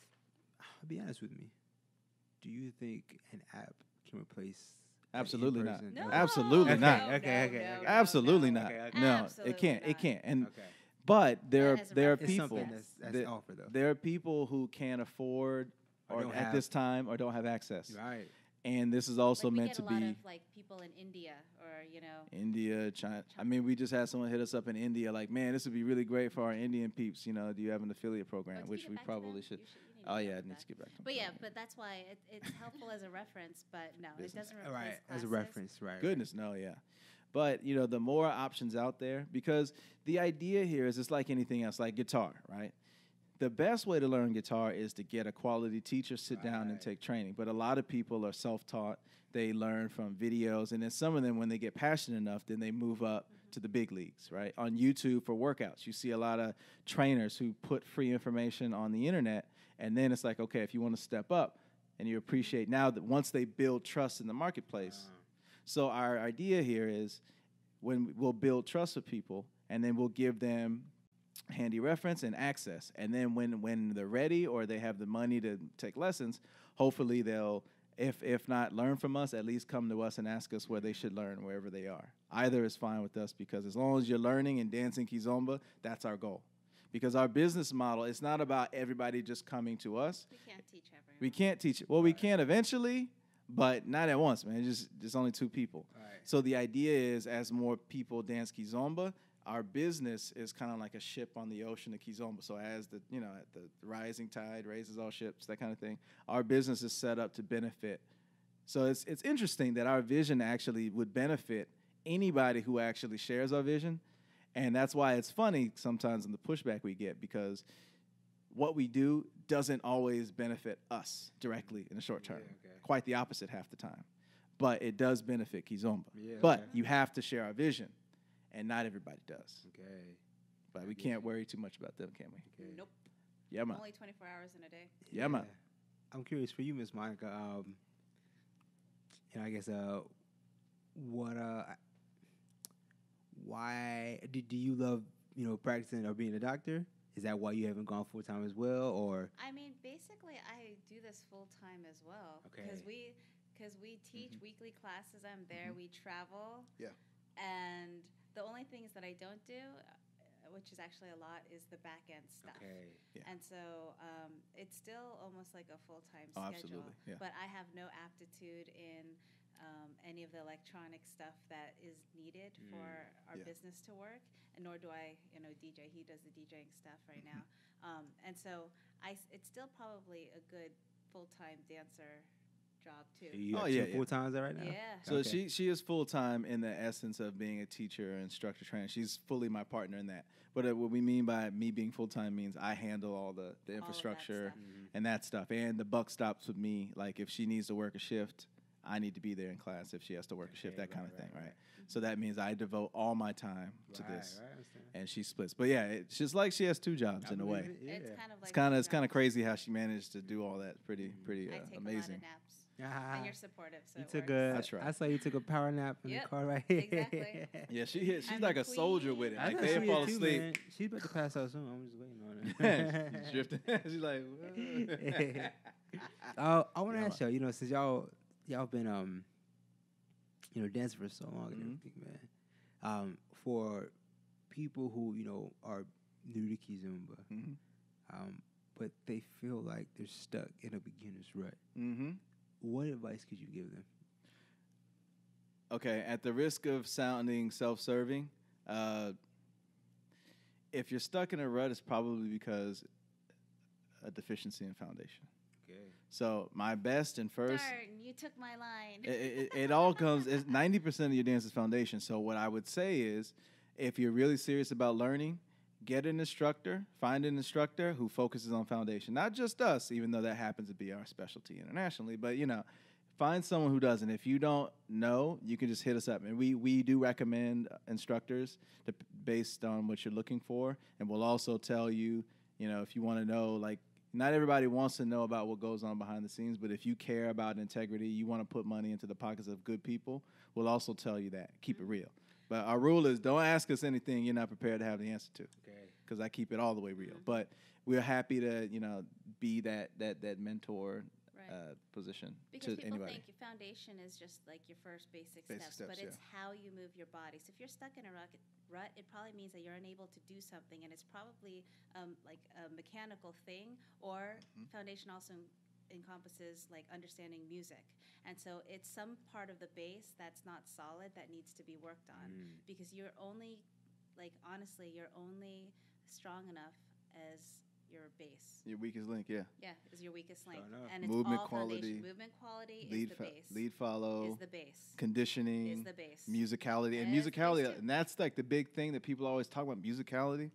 be honest with me. Do you think an app can replace? an absolutely not. in-person- No. Okay. Absolutely Okay, not. okay, okay, okay. no, Absolutely no. not. Okay, okay. No, Absolutely it can't. It not. can't. And Okay. but there But as a there are reference, It's people something that's that's that- offered though. there are people who can't afford Or or don't at have- this time or don't have access. Right. And this is also Like we meant get to a lot be of like people in India or you know. India, China. I mean, we just had someone hit us up in India, like, man, this would be really great for our Indian peeps. You know, do you have an affiliate program? Let's Which get we back to probably them. should. You should- you need Oh to yeah, get it with needs to that. get back to them. But yeah, but that's why it, it's helpful as a reference. But no, Business. it doesn't replace All right. As a classes. reference, right? right. Goodness, no, yeah. But you know, the more options out there, because the idea here is it's like anything else, like guitar, right? The best way to learn guitar is to get a quality teacher, sit down and Right. take training. But a lot of people are self-taught. They learn from videos, and then some of them, when they get passionate enough, then they move up to the big leagues, right? On YouTube for workouts, you see a lot of trainers who put free information on the internet, and then it's like, okay, if you want to step up, and you appreciate now that once they build trust in the marketplace. Uh, So our idea here is when we'll build trust with people, and then we'll give them handy reference and access. And then when when they're ready or they have the money to take lessons, hopefully they'll, if if not learn from us, at least come to us and ask us where they should learn wherever they are. Either is fine with us because as long as you're learning and dancing Kizomba, that's our goal. Because our business model, it's not about everybody just coming to us. We can't teach everyone. We can't teach it. Well, we Right. can eventually, but not at once, man. It's just there's only two people. all right. So the idea is, as more people dance Kizomba, our business is kind of like a ship on the ocean of Kizomba. So as the you know the rising tide raises all ships, that kind of thing. Our business is set up to benefit. So it's it's interesting that our vision actually would benefit anybody who actually shares our vision, and that's why it's funny sometimes in the pushback we get because what we do doesn't always benefit us directly in the short term. Yeah, okay. Quite the opposite half the time. But it does benefit Kizomba. Yeah, but okay. you have to share our vision, and not everybody does. Okay. But I we get can't you. worry too much about them, can we? Okay. Nope. Yeah, man. Only twenty-four hours in a day. Yeah, man. I'm curious for you, Miss Monica. Um, you know, I guess uh, what uh, why do, do you love you know, practicing or being a doctor? Is that why you haven't gone full time as well, or? I mean, basically, I do this full time as well. Okay. Because we, because we teach Mhm. weekly classes. I'm there. Mhm. We travel. Yeah. And the only things that I don't do, uh, which is actually a lot, is the back end stuff. Okay. Yeah. And so um, it's still almost like a full time Oh, schedule. absolutely, yeah. But I have no aptitude in um, any of the electronic stuff that is needed Mm, for our yeah. business to work, and nor do I, you know, D J. He does the DJing stuff right Mm-hmm. now, um, and so I. s- It's still probably a good full time dancer job too. You Oh, have yeah, two yeah. full times right now. Yeah. So Okay. she she is full time in the essence of being a teacher, instructor, trainer. She's fully my partner in that. But uh, what we mean by me being full time means I handle all the, the All of that infrastructure stuff. Mhm. and that stuff, and the buck stops with me. Like if she needs to work a shift, I need to be there in class. If she has to work a shift, Okay, that kind right, of thing, right, right? right. So that means I devote all my time to Right, this, right, I understand. and she splits. But yeah, it's just like she has two jobs I in a believe way. it, yeah. It's kind of like It's kind of it's kind of jobs. crazy how she managed to do all that. Pretty Mhm. pretty I uh, take amazing. a lot of naps, Ah, and you're supportive, so you it took works. a. That's right. I saw you took a power nap in Yep, the car right here. exactly. Yeah, she hit, she's I'm like the a soldier queen. with it. I Like know they she fall is too, asleep. man. She's about to pass out soon. I'm just waiting on her. She's drifting. She's like, uh, I want to Yeah, ask y'all. You know, since y'all y'all been um, you know, dancing for so long and Mhm. everything, man. Um, for people who you know are new to Kizomba, mm-hmm. um, but they feel like they're stuck in a beginner's rut. Mm-hmm. What advice could you give them? Okay, at the risk of sounding self-serving, uh, if you're stuck in a rut, it's probably because a deficiency in foundation. Okay. So my best and first, Darn, you took my line. it, it, it all comes. It's ninety percent of your dance is foundation. So what I would say is, if you're really serious about learning, get an instructor. Find an instructor who focuses on foundation. Not just us, even though that happens to be our specialty internationally. But you know, find someone who doesn't. If you don't know, you can just hit us up, and we we do recommend instructors to, based on what you're looking for, and we'll also tell you, you know, if you want to know, like. Not everybody wants to know about what goes on behind the scenes, but if you care about integrity, you want to put money into the pockets of good people, we'll also tell you that. Keep it real. But our rule is don't ask us anything you're not prepared to have the answer to, Okay. because I keep it all the way real. Mhm. But we're happy to, you know, be that that that mentor Right. uh, position Because to people anybody. think your foundation is just like your first basic, Basic steps, steps, but yeah. it's how you move your body. So if you're stuck in a rut, rut, it probably means that you're unable to do something, and it's probably um, like a mechanical thing. Or Mhm. foundation also encompasses like understanding music, and so it's some part of the base that's not solid that needs to be worked on. Mm. Because you're only, like honestly, you're only strong enough as your base. Your weakest link, yeah. Yeah, is your weakest link, enough. and it's Movement all quality, foundation. Movement quality Lead, is the fo- base. lead follow, Is the base. conditioning, Is the base. musicality, and It's the base musicality, too. and that's like the big thing that people always talk about, musicality.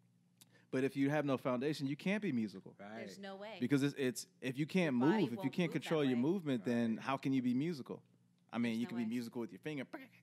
But if you have no foundation, you can't be musical. Right. There's no way. Because it's, it's if you can't Your body move, if you won't can't move that control your way. movement, then Right. how can you be musical? I mean, There's you no can way. be musical with your finger,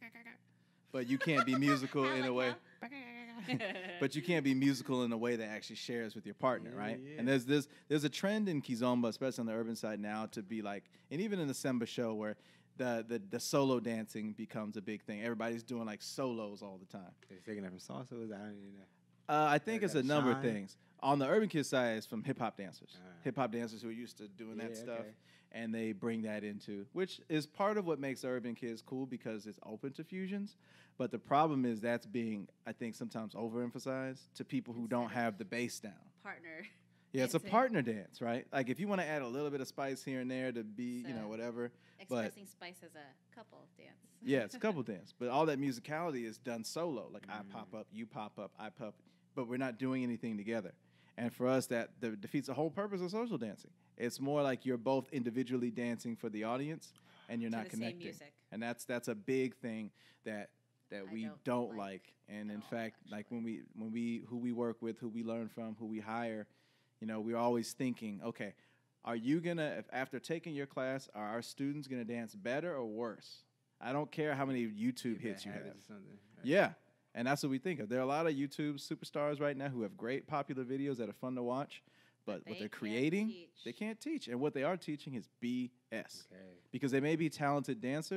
but you can't be musical in a way. But you can't be musical in a way that actually shares with your partner, Yeah, right? yeah. And there's this there's a trend in Kizomba, especially on the urban side now, to be like, and even in the Semba show where the, the the solo dancing becomes a big thing. Everybody's doing like solos all the time. They're taking that from salsa. I don't even know. Uh, I think They it's a gotta number of shine. things. On the urban kid side, it's from hip hop dancers. Alright. Hip hop dancers who are used to doing that Yeah, stuff, okay. and they bring that into, which is part of what makes urban kids cool because it's open to fusions. But the problem is that's being, I think, sometimes overemphasized to people who Instead don't of- have the bass down. Partner. Yeah, it's a dancing. partner dance, right? Like if you want to add a little bit of spice here and there to be, you know, So- whatever. Expressing spice as a couple dance. Yeah, it's a couple dance, but all that musicality is done solo. Like I pop Mm. up, you pop up, I pop, but we're not doing anything together. And for us, that the, defeats the whole purpose of social dancing. It's more like you're both individually dancing for the audience, and you're To not the same connecting. music. And that's that's a big thing that that I we don't don't, like like. And at in all, fact, like actually. when we when we who we work with, who we learn from, who we hire, you know, we're always thinking, okay, are you gonna if after taking your class, are our students gonna dance better or worse? I don't care how many YouTube Bad hits you have. habits or something. Right. Yeah. And that's what we think of. There are a lot of YouTube superstars right now who have great popular videos that are fun to watch, but But what they they're can't creating, teach. they can't teach. And what they are teaching is B S. Okay. Because they may be talented dancers,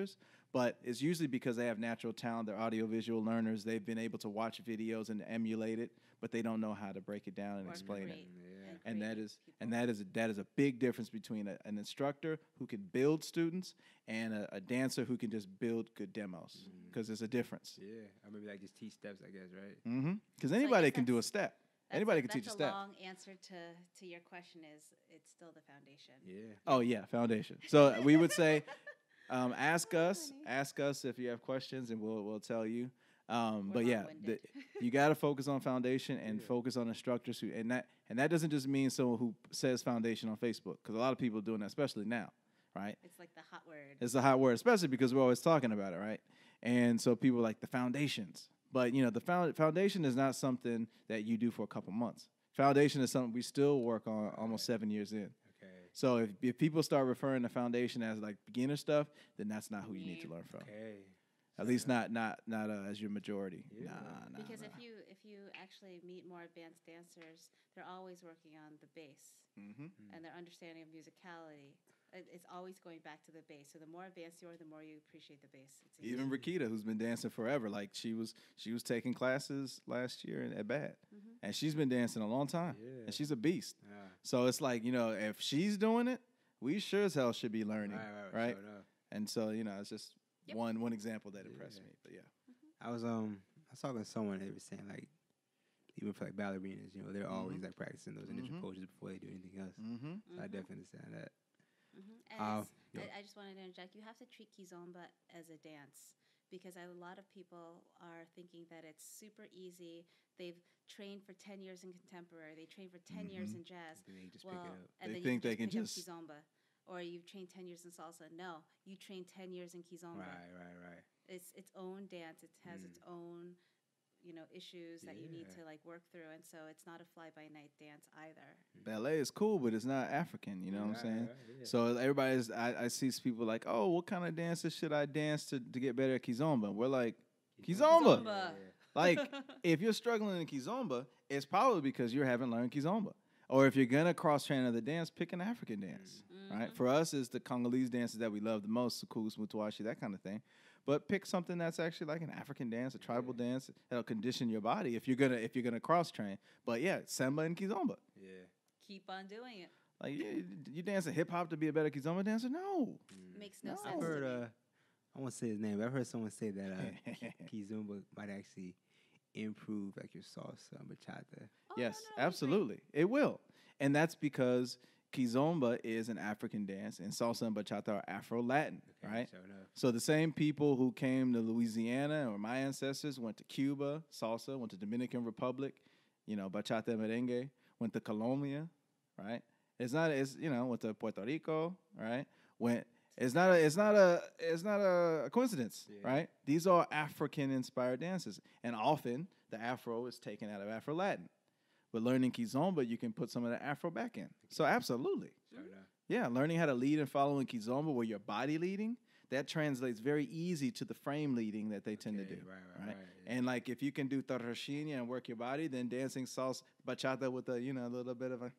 But it's usually because they have natural talent. They're audiovisual learners. They've been able to watch videos and emulate it, but they don't know how to break it down and Or explain it. create Yeah. And that create is people. and that is a, that is a big difference between a, an instructor who can build students and a, a dancer who can just build good demos. Because there's a difference. Yeah, I maybe like just teach steps, I guess, right? Mm-hmm. Because So I anybody guess can do a that's- step. That's Anybody a, can that's teach a step. a long answer to, to your question is it's still the foundation. Yeah. Oh yeah, foundation. So we would say, um, ask Oh, us, honey. ask us if you have questions, and we'll we'll tell you. Um, We're but yeah, the, long-winded. you got to focus on foundation and Yeah. focus on instructors who, and that and that doesn't just mean someone who says foundation on Facebook, because a lot of people are doing that, especially now, right? It's like the hot word. It's a hot word, especially because we're always talking about it, right? And so people are like the foundations, but you know, the found, foundation is not something that you do for a couple months. Foundation is something we still work on almost seven years in. Okay. So if, if people start referring to foundation as like beginner stuff, then that's not who you need to learn from. Okay. At least not not not uh, as your majority. Yeah. Nah, nah. Because nah. if you if you actually meet more advanced dancers, they're always working on the bass Mhm. and their understanding of musicality. It, it's always going back to the bass. So the more advanced you are, the more you appreciate the bass. It's Even Rakita, who's been dancing forever, like she was she was taking classes last year in- at Bad, Mhm. and she's been dancing a long time, Yeah. and she's a beast. Yeah. So it's like, you know, if she's doing it, we sure as hell should be learning, Right, right, right? sure enough. And so, you know, it's just Yep. one one example that impressed Yeah. me. But yeah, I was um I was talking to someone that was saying like even for like ballerinas, you know, they're always like practicing those initial Mhm. poses before they do anything else. mm-hmm. So I definitely understand that. Mhm. And Um, it's- yeah. I, I just wanted to interject. You have to treat Kizomba as a dance because a lot of people are thinking that it's super easy. They've trained for ten years in contemporary. They trained for 10 years in jazz. And then you just well, pick it up. and They then think you they can can just, just- pick up Kizomba, or you've trained ten years in salsa. No, you train ten years in Kizomba. Right, right, right. It's its own dance. It has its own, you know, issues that you need Yeah. to like work through, and so it's not a fly by night dance either. Ballet is cool, but it's not African. You know what I'm Right, saying? right, yeah. So everybody's, I, I see people like, oh, what kind of dances should I dance to, to get better at Kizomba? We're like, Kizomba. Kizomba. Like, if you're struggling in Kizomba, it's probably because you haven't learned Kizomba. Or if you're gonna cross train another dance, pick an African dance, right? For us, it's the Congolese dances that we love the most, Sukus, Mutuashi, that kind of thing. But pick something that's actually like an African dance, a tribal dance that'll condition your body if you're gonna if you're gonna cross train. But yeah, Semba and Kizomba. Yeah. Keep on doing it. Like, you, you dancing hip hop to be a better Kizomba dancer? No. Makes no, No. sense. I've heard to me. uh I won't say his name, but I've heard someone say that uh Ki- Kizomba might actually improve like your salsa and bachata. Oh, Yes, no, no, I agree. absolutely. It will. And that's because Kizomba is an African dance and salsa and bachata are Afro-Latin, Okay, right? Sure enough. So the same people who came to Louisiana, or my ancestors, went to Cuba, salsa, went to Dominican Republic, you know, bachata and merengue, went to Colombia, right? It's not, it's, you know, went to Puerto Rico, right? Went, it's not a, it's not a, it's not a coincidence, Yeah. right? These are African-inspired dances, and often the Afro is taken out of Afro-Latin. But learning Kizomba, you can put some of the Afro back in. So absolutely. Sure enough. Yeah, learning how to lead and follow in Kizomba where your body leading, that translates very easy to the frame leading that they tend to Okay, do. right, right, right, yeah. And like if you can do tarrashinya and work your body, then dancing salsa bachata with a, you know, a little bit of a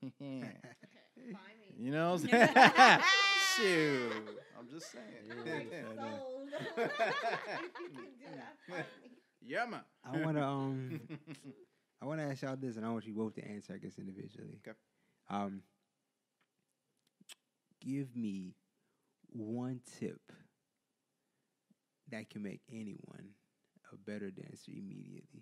you know what I'm saying? Shoot. I'm just saying. Yeah, man. I wanna um I wanna ask y'all this and I want you both to answer, I guess, individually. Okay. Um give me one tip that can make anyone a better dancer immediately.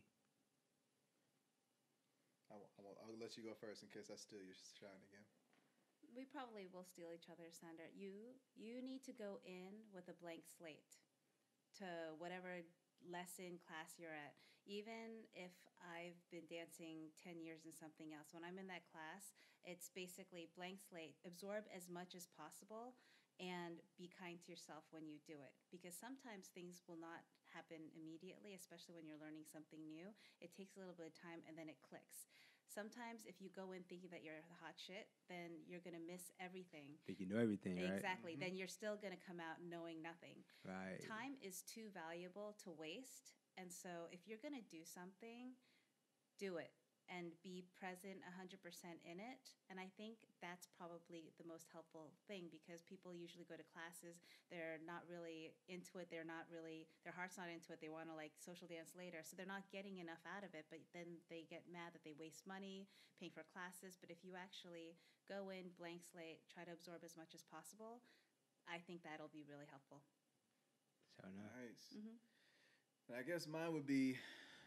I'll, I'll, I'll let you go first in case I steal your shine again. We probably will steal each other's thunder. You you need to go in with a blank slate to whatever lesson class you're at. Even if I've been dancing ten years in something else, when I'm in that class, it's basically blank slate. Absorb as much as possible and be kind to yourself when you do it. Because sometimes things will not happen immediately, especially when you're learning something new. It takes a little bit of time and then it clicks. Sometimes if you go in thinking that you're the hot shit, then you're going to miss everything. Think you know everything, right? Exactly. Then you're still going to come out knowing nothing. Right. Time is too valuable to waste. And so if you're going to do something, do it. and be present one hundred percent in it. And I think that's probably the most helpful thing, because people usually go to classes, they're not really into it, they're not really, their heart's not into it, they want to like social dance later, so they're not getting enough out of it, but then they get mad that they waste money paying for classes. But if you actually go in blank slate, try to absorb as much as possible, I think that'll be really helpful. So nice. Nice. Mm-hmm. I guess mine would be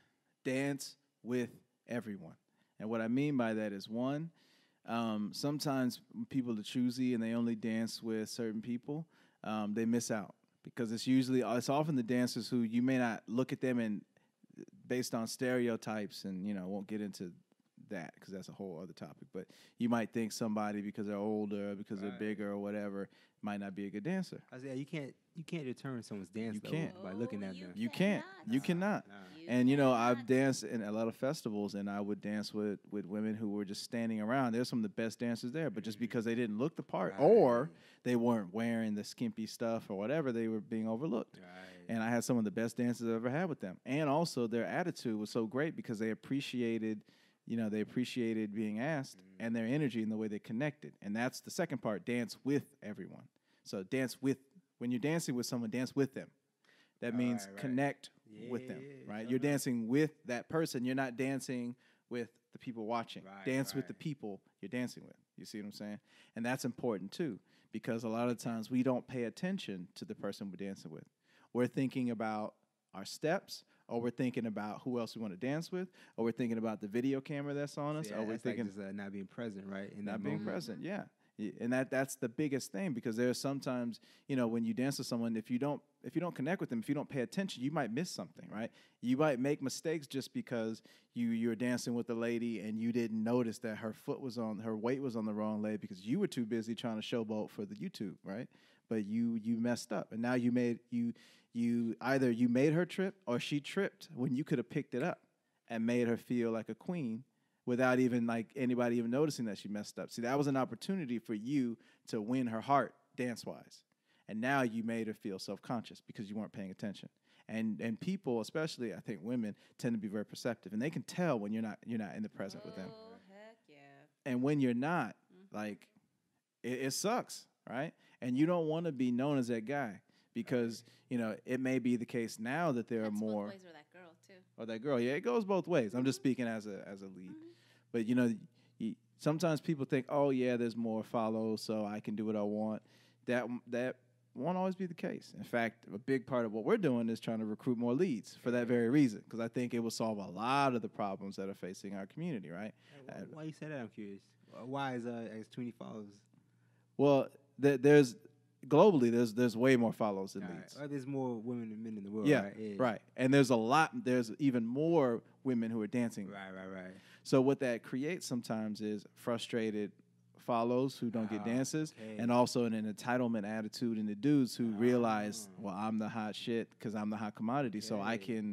dance with everyone. And what I mean by that is, one, um, sometimes people are choosy and they only dance with certain people. Um, they miss out, because it's usually, it's often the dancers who you may not look at them and based on stereotypes, and, you know, won't get into that because that's a whole other topic. But you might think somebody, because they're older, because Right. they're bigger or whatever, might not be a good dancer. I was yeah, you can't you can't determine someone's dance You level can't. by looking at Oh, them. You can't. cannot. You Nah, cannot. nah. You And, you know, cannot. I've danced in a lot of festivals, and I would dance with, with women who were just standing around. They're some of the best dancers there, but just Mhm. because they didn't look the part, Right. or they weren't wearing the skimpy stuff or whatever, they were being overlooked. Right. And I had some of the best dances I've ever had with them. And also their attitude was so great, because they appreciated, you know, they appreciated being asked, Mhm. and their energy and the way they connected. And that's the second part, dance with everyone. So dance with, when you're dancing with someone, dance with them. That All means right, right. connect with them, Yeah, right? so You're nice. dancing with that person. You're not dancing with the people watching. Right, Dance with the right. people you're dancing with. You see what I'm saying? And that's important too, because a lot of times we don't pay attention to the person we're dancing with. We're thinking about our steps, or we're thinking about who else we want to dance with, or we're thinking about the video camera that's on us, Yeah, or we're that's like thinking just uh, not being present, right? In not that being moment. present. Yeah. Y- And that that's the biggest thing, because there's sometimes, you know, when you dance with someone, if you don't if you don't connect with them, if you don't pay attention, you might miss something, right? You might make mistakes just because you you're dancing with a lady and you didn't notice that her foot was on her weight was on the wrong leg, because you were too busy trying to showboat for the YouTube, right? But you you messed up, and now you made you you either you made her trip, or she tripped when you could have picked it up and made her feel like a queen, without even like anybody even noticing that she messed up. See, that was an opportunity for you to win her heart dance-wise. And now you made her feel self-conscious because you weren't paying attention. And and people, especially I think women, tend to be very perceptive, and they can tell when you're not you're not in the present with them. Oh, heck yeah. And when you're not, Mhm. like it, it sucks, right? And you don't want to be known as that guy, because you know it may be the case now that there That's are more both ways, or that girl too. or that girl. Yeah, it goes both ways. I'm just speaking as a as a lead. Mhm. But you know, y sometimes people think, oh yeah, there's more follows, so I can do what I want. That that won't always be the case. In fact, a big part of what we're doing is trying to recruit more leads for that very reason, because I think it will solve a lot of the problems that are facing our community, right? Hey, Uh, wh- why you say that? I'm curious. Uh, Why is uh as twenty followers? Well, th- there's globally there's there's way more follows than All right. leads. Or there's more women than men in the world. Yeah, right? right. And there's a lot. There's even more women who are dancing. Right, right, right. So what that creates sometimes is frustrated follows who don't get Ah, dances, okay. and also an entitlement attitude in the dudes who realize, Ah. well, I'm the hot shit because I'm the hot commodity, so I Okay. can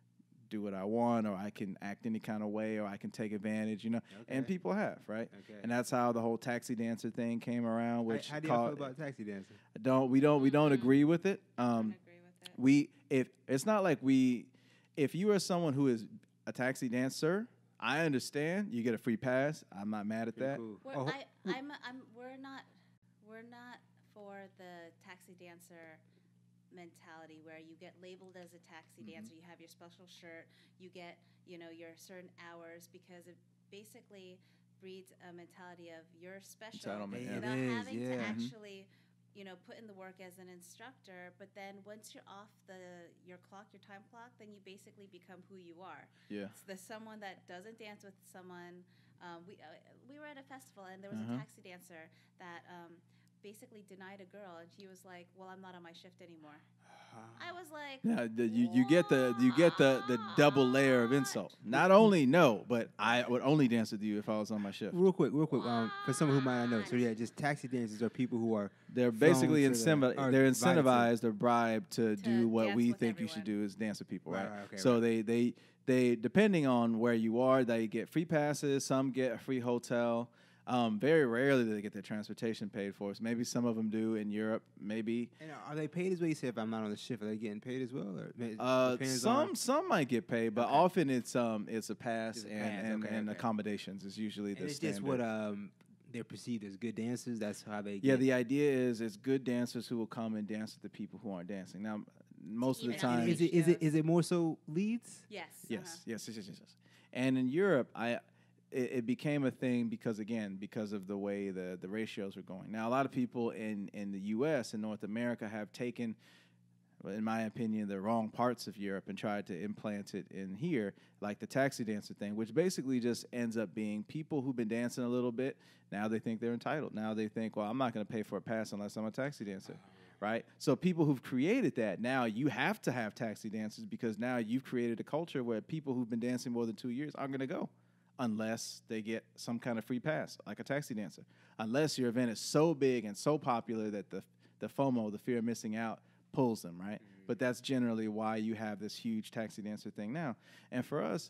do what I want, or I can act any kind of way, or I can take advantage, you know. And Okay. people have, right? Okay. And that's how the whole taxi dancer thing came around. How- Which how, do y'all called- feel about taxi dancing? don't we don't we don't Mhm. agree with it. I Um, don't agree with it. we if it's not like we if you are someone who is a taxi dancer, I understand you get a free pass. I'm not mad at Pretty that. cool. We're, Oh, I, I'm, I'm, we're not, we're not for the taxi dancer mentality where you get labeled as a taxi Mhm. dancer. You have your special shirt. You get, you know, your certain hours, because it basically breeds a mentality of you're special Entitlement, yeah. without It is, having to yeah. Mhm. actually, you know, put in the work as an instructor. But then once you're off the your clock, your time clock, then you basically become who you are. Yeah. It's the someone that doesn't dance with someone. Um, we uh, we were at a festival, and there was Uh-huh. a taxi dancer that um, basically denied a girl, and she was like, "Well, I'm not on my shift anymore." I was like, Now, the, you, you get the you get the, the double layer of insult. Not only no, but I would only dance with you if I was on my shift. Real quick, real quick. Um, for someone who might not know, so yeah, just taxi dancers are people who are They're flown basically to the- incentivized. or They're invited to- incentivized or bribed to, To do what dance we with think you should everyone. do is dance with people, Right, right? right, okay, so right. they they they depending on where you are, they get free passes. Some get a free hotel. Um, very rarely do they get their transportation paid for. So maybe some of them do in Europe. Maybe And are they paid as well? You say if I'm not on the shift, are they getting paid as well? Or uh, depends some on- some might get paid, but Okay. often it's um it's a pass Just a and pass, and, okay, and okay. accommodations is usually And the it's standard. just what um they're perceived as good dancers. That's how they. Yeah, get. the idea is it's good dancers who will come and dance with the people who aren't dancing. Now, most of the even out time, Is it is it is it more so leads? Yes. yes, uh-huh. yes, yes, yes, yes, yes. And in Europe, I it, it became a thing because again, because of the way the the ratios were going. Now, a lot of people in in the U S and North America have taken, in my opinion, the wrong parts of Europe and tried to implant it in here, like the taxi dancer thing, which basically just ends up being people who've been dancing a little bit. Now they think they're entitled. Now they think, well, I'm not going to pay for a pass unless I'm a taxi dancer, right? So people who've created that, now you have to have taxi dancers because now you've created a culture where people who've been dancing more than two years aren't going to go unless they get some kind of free pass, like a taxi dancer. Unless your event is so big and so popular that the the FOMO, the fear of missing out, pulls them, right? Mm-hmm. But that's generally why you have this huge taxi dancer thing now. And for us,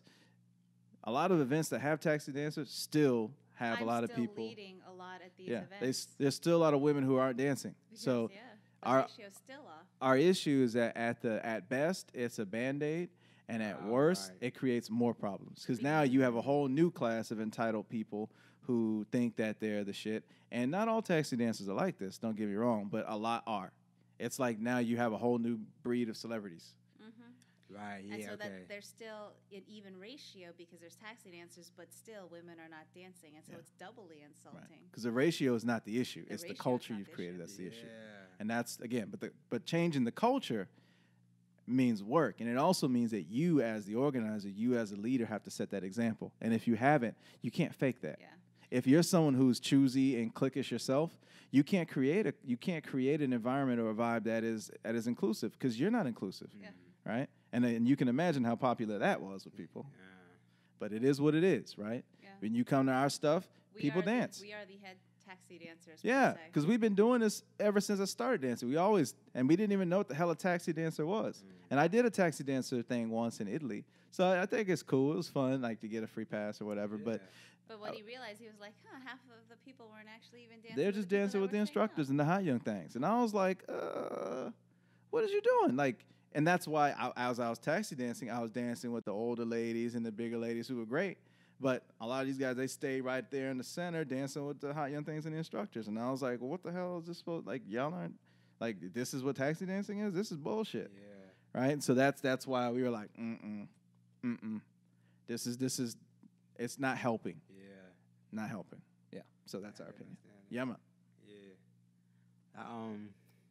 a lot of events that have taxi dancers still have I'm a lot still of people. leading a lot at these Yeah, they, events. s- there's still a lot of women who aren't dancing. Because, So yeah, the our ratio's still off. our issue is that at the at best it's a band-aid, and at Oh, worst right. it creates more problems because now you have a whole new class of entitled people who think that they're the shit. And not all taxi dancers are like this. Don't get me wrong, but a lot are. It's like now you have a whole new breed of celebrities. Mm-hmm. Right. Yeah. and so okay. that there's still an even ratio because there's taxi dancers, but still women are not dancing, and so Yeah. it's doubly insulting. Because the ratio is not the issue. The it's the ratio is culture not you've the created issue. that's the issue. Yeah. And that's, again, but the, but changing the culture means work. And it also means that you as the organizer, you as a leader have to set that example. And if you haven't, you can't fake that. Yeah. If you're someone who's choosy and cliquish yourself, you can't create a you can't create an environment or a vibe that is that is inclusive because you're not inclusive, Yeah. right? And and you can imagine how popular that was with people. Yeah. But it is what it is, right? Yeah. When you come to our stuff, We people are the- dance. we are the head taxi dancers. per Yeah, se. because we've been doing this ever since I started dancing. We always, and we didn't even know what the hell a taxi dancer was. And I did a taxi dancer thing once in Italy. So I I think it's cool. It was fun, like to get a free pass or whatever. But But what he realized, he was like, huh, half of the people weren't actually even dancing. they're with just the people dancing that with the were staying instructors up. and the hot young things. And I was like, uh, what is you doing? Like, and that's why I, as I was taxi dancing, I was dancing with the older ladies and the bigger ladies who were great. But a lot of these guys, they stay right there in the center dancing with the hot young things and the instructors. And I was like, well, what the hell is this supposed, like, y'all aren't, like, this is what taxi dancing is? This is bullshit. Yeah. Right? So that's that's why we were like, mm-mm, mm-mm. This is, this is, it's not helping. Yeah. Not helping. Yeah. So that's I our can opinion. understand Yeah, man. that. Yeah. I, um.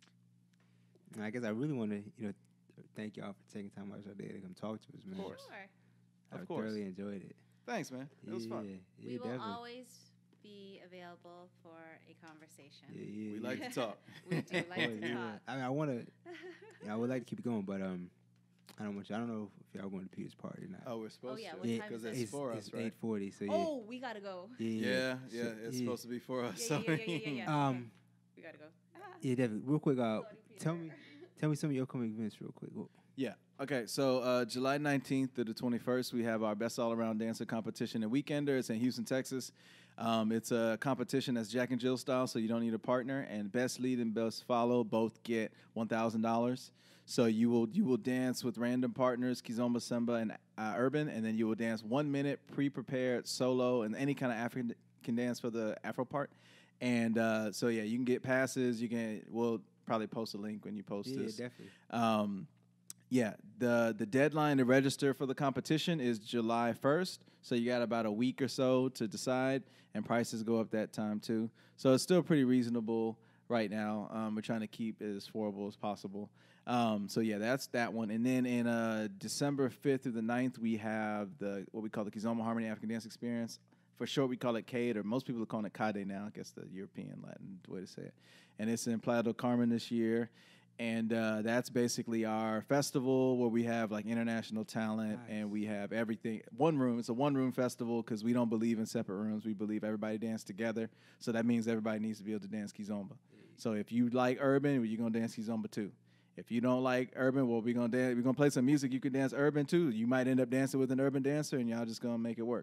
I guess I really want to, you know, thank y'all for taking time out of your day to come talk to us, man. Of course. Sure. Of I course. thoroughly enjoyed it. Thanks, man. It was yeah, fun. Yeah, We will definitely. always be available for a conversation. Yeah, yeah, We yeah. like to talk. We do Of like course, to yeah. talk. I mean, I want to. Yeah, I would like to keep it going, but um, I don't want you. I don't know if y'all going to Peter's party or not. Oh, we're supposed yeah, to. what Yeah, time Because is it's, it? it's for it's us, right? eight forty. So yeah. Oh, we gotta go. Yeah, Yeah, yeah, So- it's yeah. supposed to be for us. Yeah, so yeah, yeah, yeah, yeah, yeah. Um, Okay. We gotta go. Ah. yeah, definitely. Real quick, uh, Sorry, tell Peter. me, tell me some of your upcoming events, real quick. Well, Yeah. Okay. So uh, July nineteenth to the twenty-first, we have our Best All Around Dancer competition in Weekender. It's in Houston, Texas. Um, it's a competition that's Jack and Jill style, so you don't need a partner. And best lead and best follow both get one thousand dollars. So you will you will dance with random partners, Kizomba, Semba, and uh, Urban, and then you will dance one minute pre-prepared solo and any kind of African dance for the Afro part. And uh, so yeah, you can get passes. You can we'll probably post a link when you post yeah, this. definitely. Um, yeah, the the deadline to register for the competition is July first, so you got about a week or so to decide, and prices go up that time too. So it's still pretty reasonable right now. Um, we're trying to keep it as affordable as possible. Um, so yeah, that's that one. And then in uh, December fifth through the ninth, we have the what we call the Kizoma Harmony African Dance Experience. For short, we call it C A D E, or most people are calling it C A D E now. I guess the European Latin way to say it. And it's in Playa del Carmen this year. And uh, that's basically our festival where we have like international talent Nice. and we have everything. One room. It's a one room festival because we don't believe in separate rooms. We believe everybody dance together. So that means everybody needs to be able to dance Kizomba. So if you like urban, well, you're gonna dance Kizomba too. If you don't like urban, well, we're gonna dance. We're gonna play some music. You can dance urban too. You might end up dancing with an urban dancer, and y'all just gonna make it work.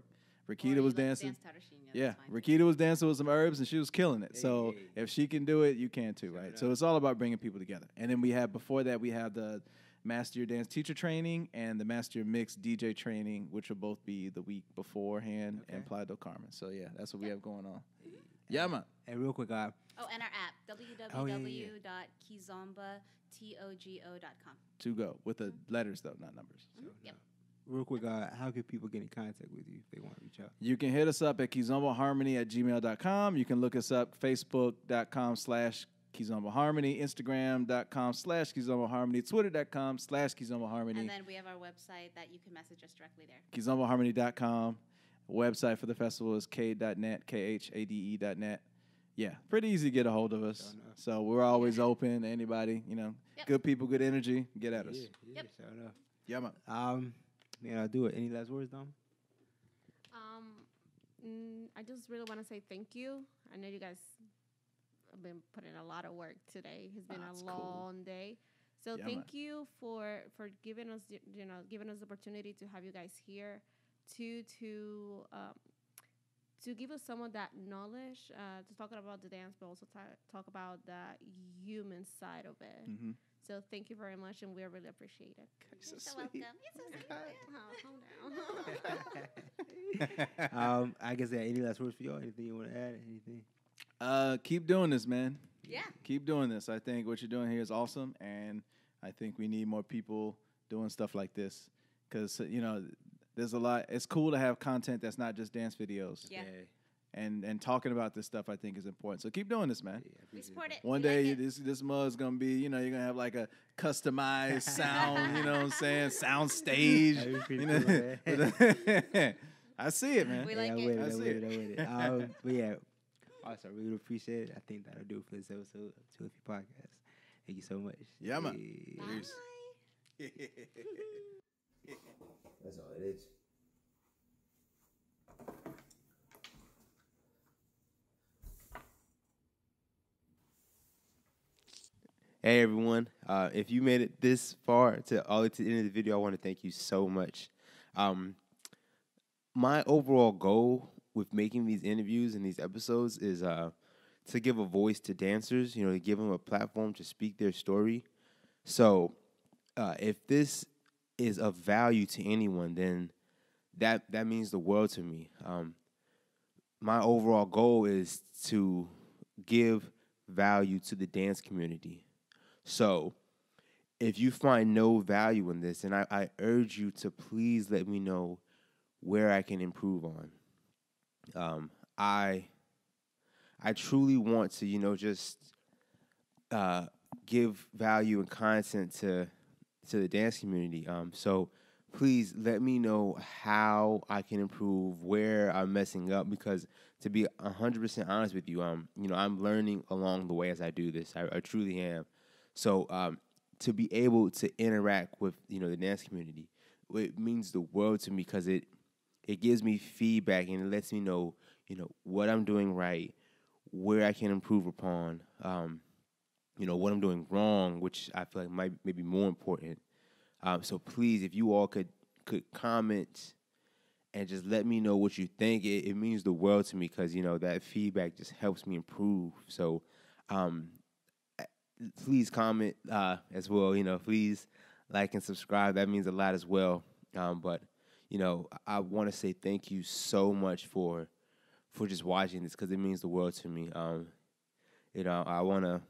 Rakita you was like to dancing. Dance Tatarshina, Yeah, that's fine too. Rakita was dancing with some herbs, and she was killing it. Hey, So hey. if she can do it, you can too, Shout right? out. So it's all about bringing people together. And then we have, before that, we have the Master Your Dance Teacher Training and the Master Your Mix D J Training, which will both be the week beforehand in Okay. Playa del Carmen. So yeah, that's what we Yep. have going on. Hey, Yeah, man. And real quick, uh, Oh, and our app, Oh, yeah, yeah, w w w yeah. dot kizomba togo dot com. To go with the letters though, not numbers. so, Yep. uh, real quick, uh, how can people get in contact with you if they want to reach out? You can hit us up at Kizomba Harmony at gmail dot com. You can look us up facebook.com slash Kizomba Harmony, Instagram.com slash Kizomba Harmony, Twitter.com slash Kizomba Harmony, And then we have our website that you can message us directly there. Kizomba Harmony dot com. Website for the festival is k dot net, K H A D E dot net. Yeah, pretty easy to get a hold of us. Sure enough. So we're always open to anybody, you know, Yep. good people, good energy, get at us. Yeah, yeah, Yep. shout out. Yeah, man. Um, yeah, I'll do it. Any last words, Dom? Um, mm, I just really want to say thank you. I know you guys have been putting a lot of work today. It's been That's a cool. long day. So Yeah, thank you for for giving us y- you know giving us the opportunity to have you guys here to to um, to give us some of that knowledge uh, to talk about the dance, but also ta- talk about the human side of it. Mm-hmm. So thank you very much, and we really appreciate it. You're so welcome. You're so sweet. Oh, calm down. um, I guess that any last words for y'all? Anything you want to add? Anything? Uh, keep doing this, man. Yeah. Keep doing this. I think what you're doing here is awesome, and I think we need more people doing stuff like this because, you know, there's a lot. It's cool to have content that's not just dance videos. Yeah. And and talking about this stuff, I think, is important. So keep doing this, man. Yeah, I We appreciate support that. it. One We day, like you, it. this this mug's gonna be, you know, you're gonna have like a customized sound, you know what I'm saying, sound stage. That'd be pretty You know? cool, man. I see it, man. We Yeah, like I it. with it. I I see with it. it. I with it. Um, but yeah, also, I really appreciate it. I think that'll do it for this episode of Two If You Podcast. Thank you so much. Yeah, man. Yeah. Bye. That's all it is. Hey everyone, uh, if you made it this far to all the way to the end of the video, I want to thank you so much. Um, my overall goal with making these interviews and these episodes is uh, to give a voice to dancers, you know, to give them a platform to speak their story. So uh, if this is of value to anyone, then that, that means the world to me. Um, my overall goal is to give value to the dance community. So, if you find no value in this, then I, I urge you to please let me know where I can improve on. Um, I I truly want to, you know, just uh, give value and content to to the dance community. Um, so, please let me know how I can improve, where I'm messing up, because to be one hundred percent honest with you, um, you know, I'm learning along the way as I do this. I, I truly am. So um, to be able to interact with, you know, the dance community, it means the world to me because it it gives me feedback and it lets me know, you know, what I'm doing right, where I can improve upon, um, you know, what I'm doing wrong, which I feel like might maybe more important. Um, so please, if you all could could comment and just let me know what you think, it, it means the world to me because, you know, that feedback just helps me improve. So um, please comment uh, as well. You know, please like and subscribe. That means a lot as well. Um, but, you know, I, I want to say thank you so much for for just watching this because it means the world to me. Um, you know, I want to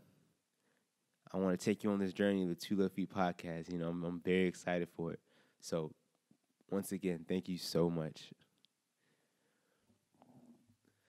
I want to take you on this journey of the Two Left Feet podcast. You know, I'm, I'm very excited for it. So, once again, thank you so much.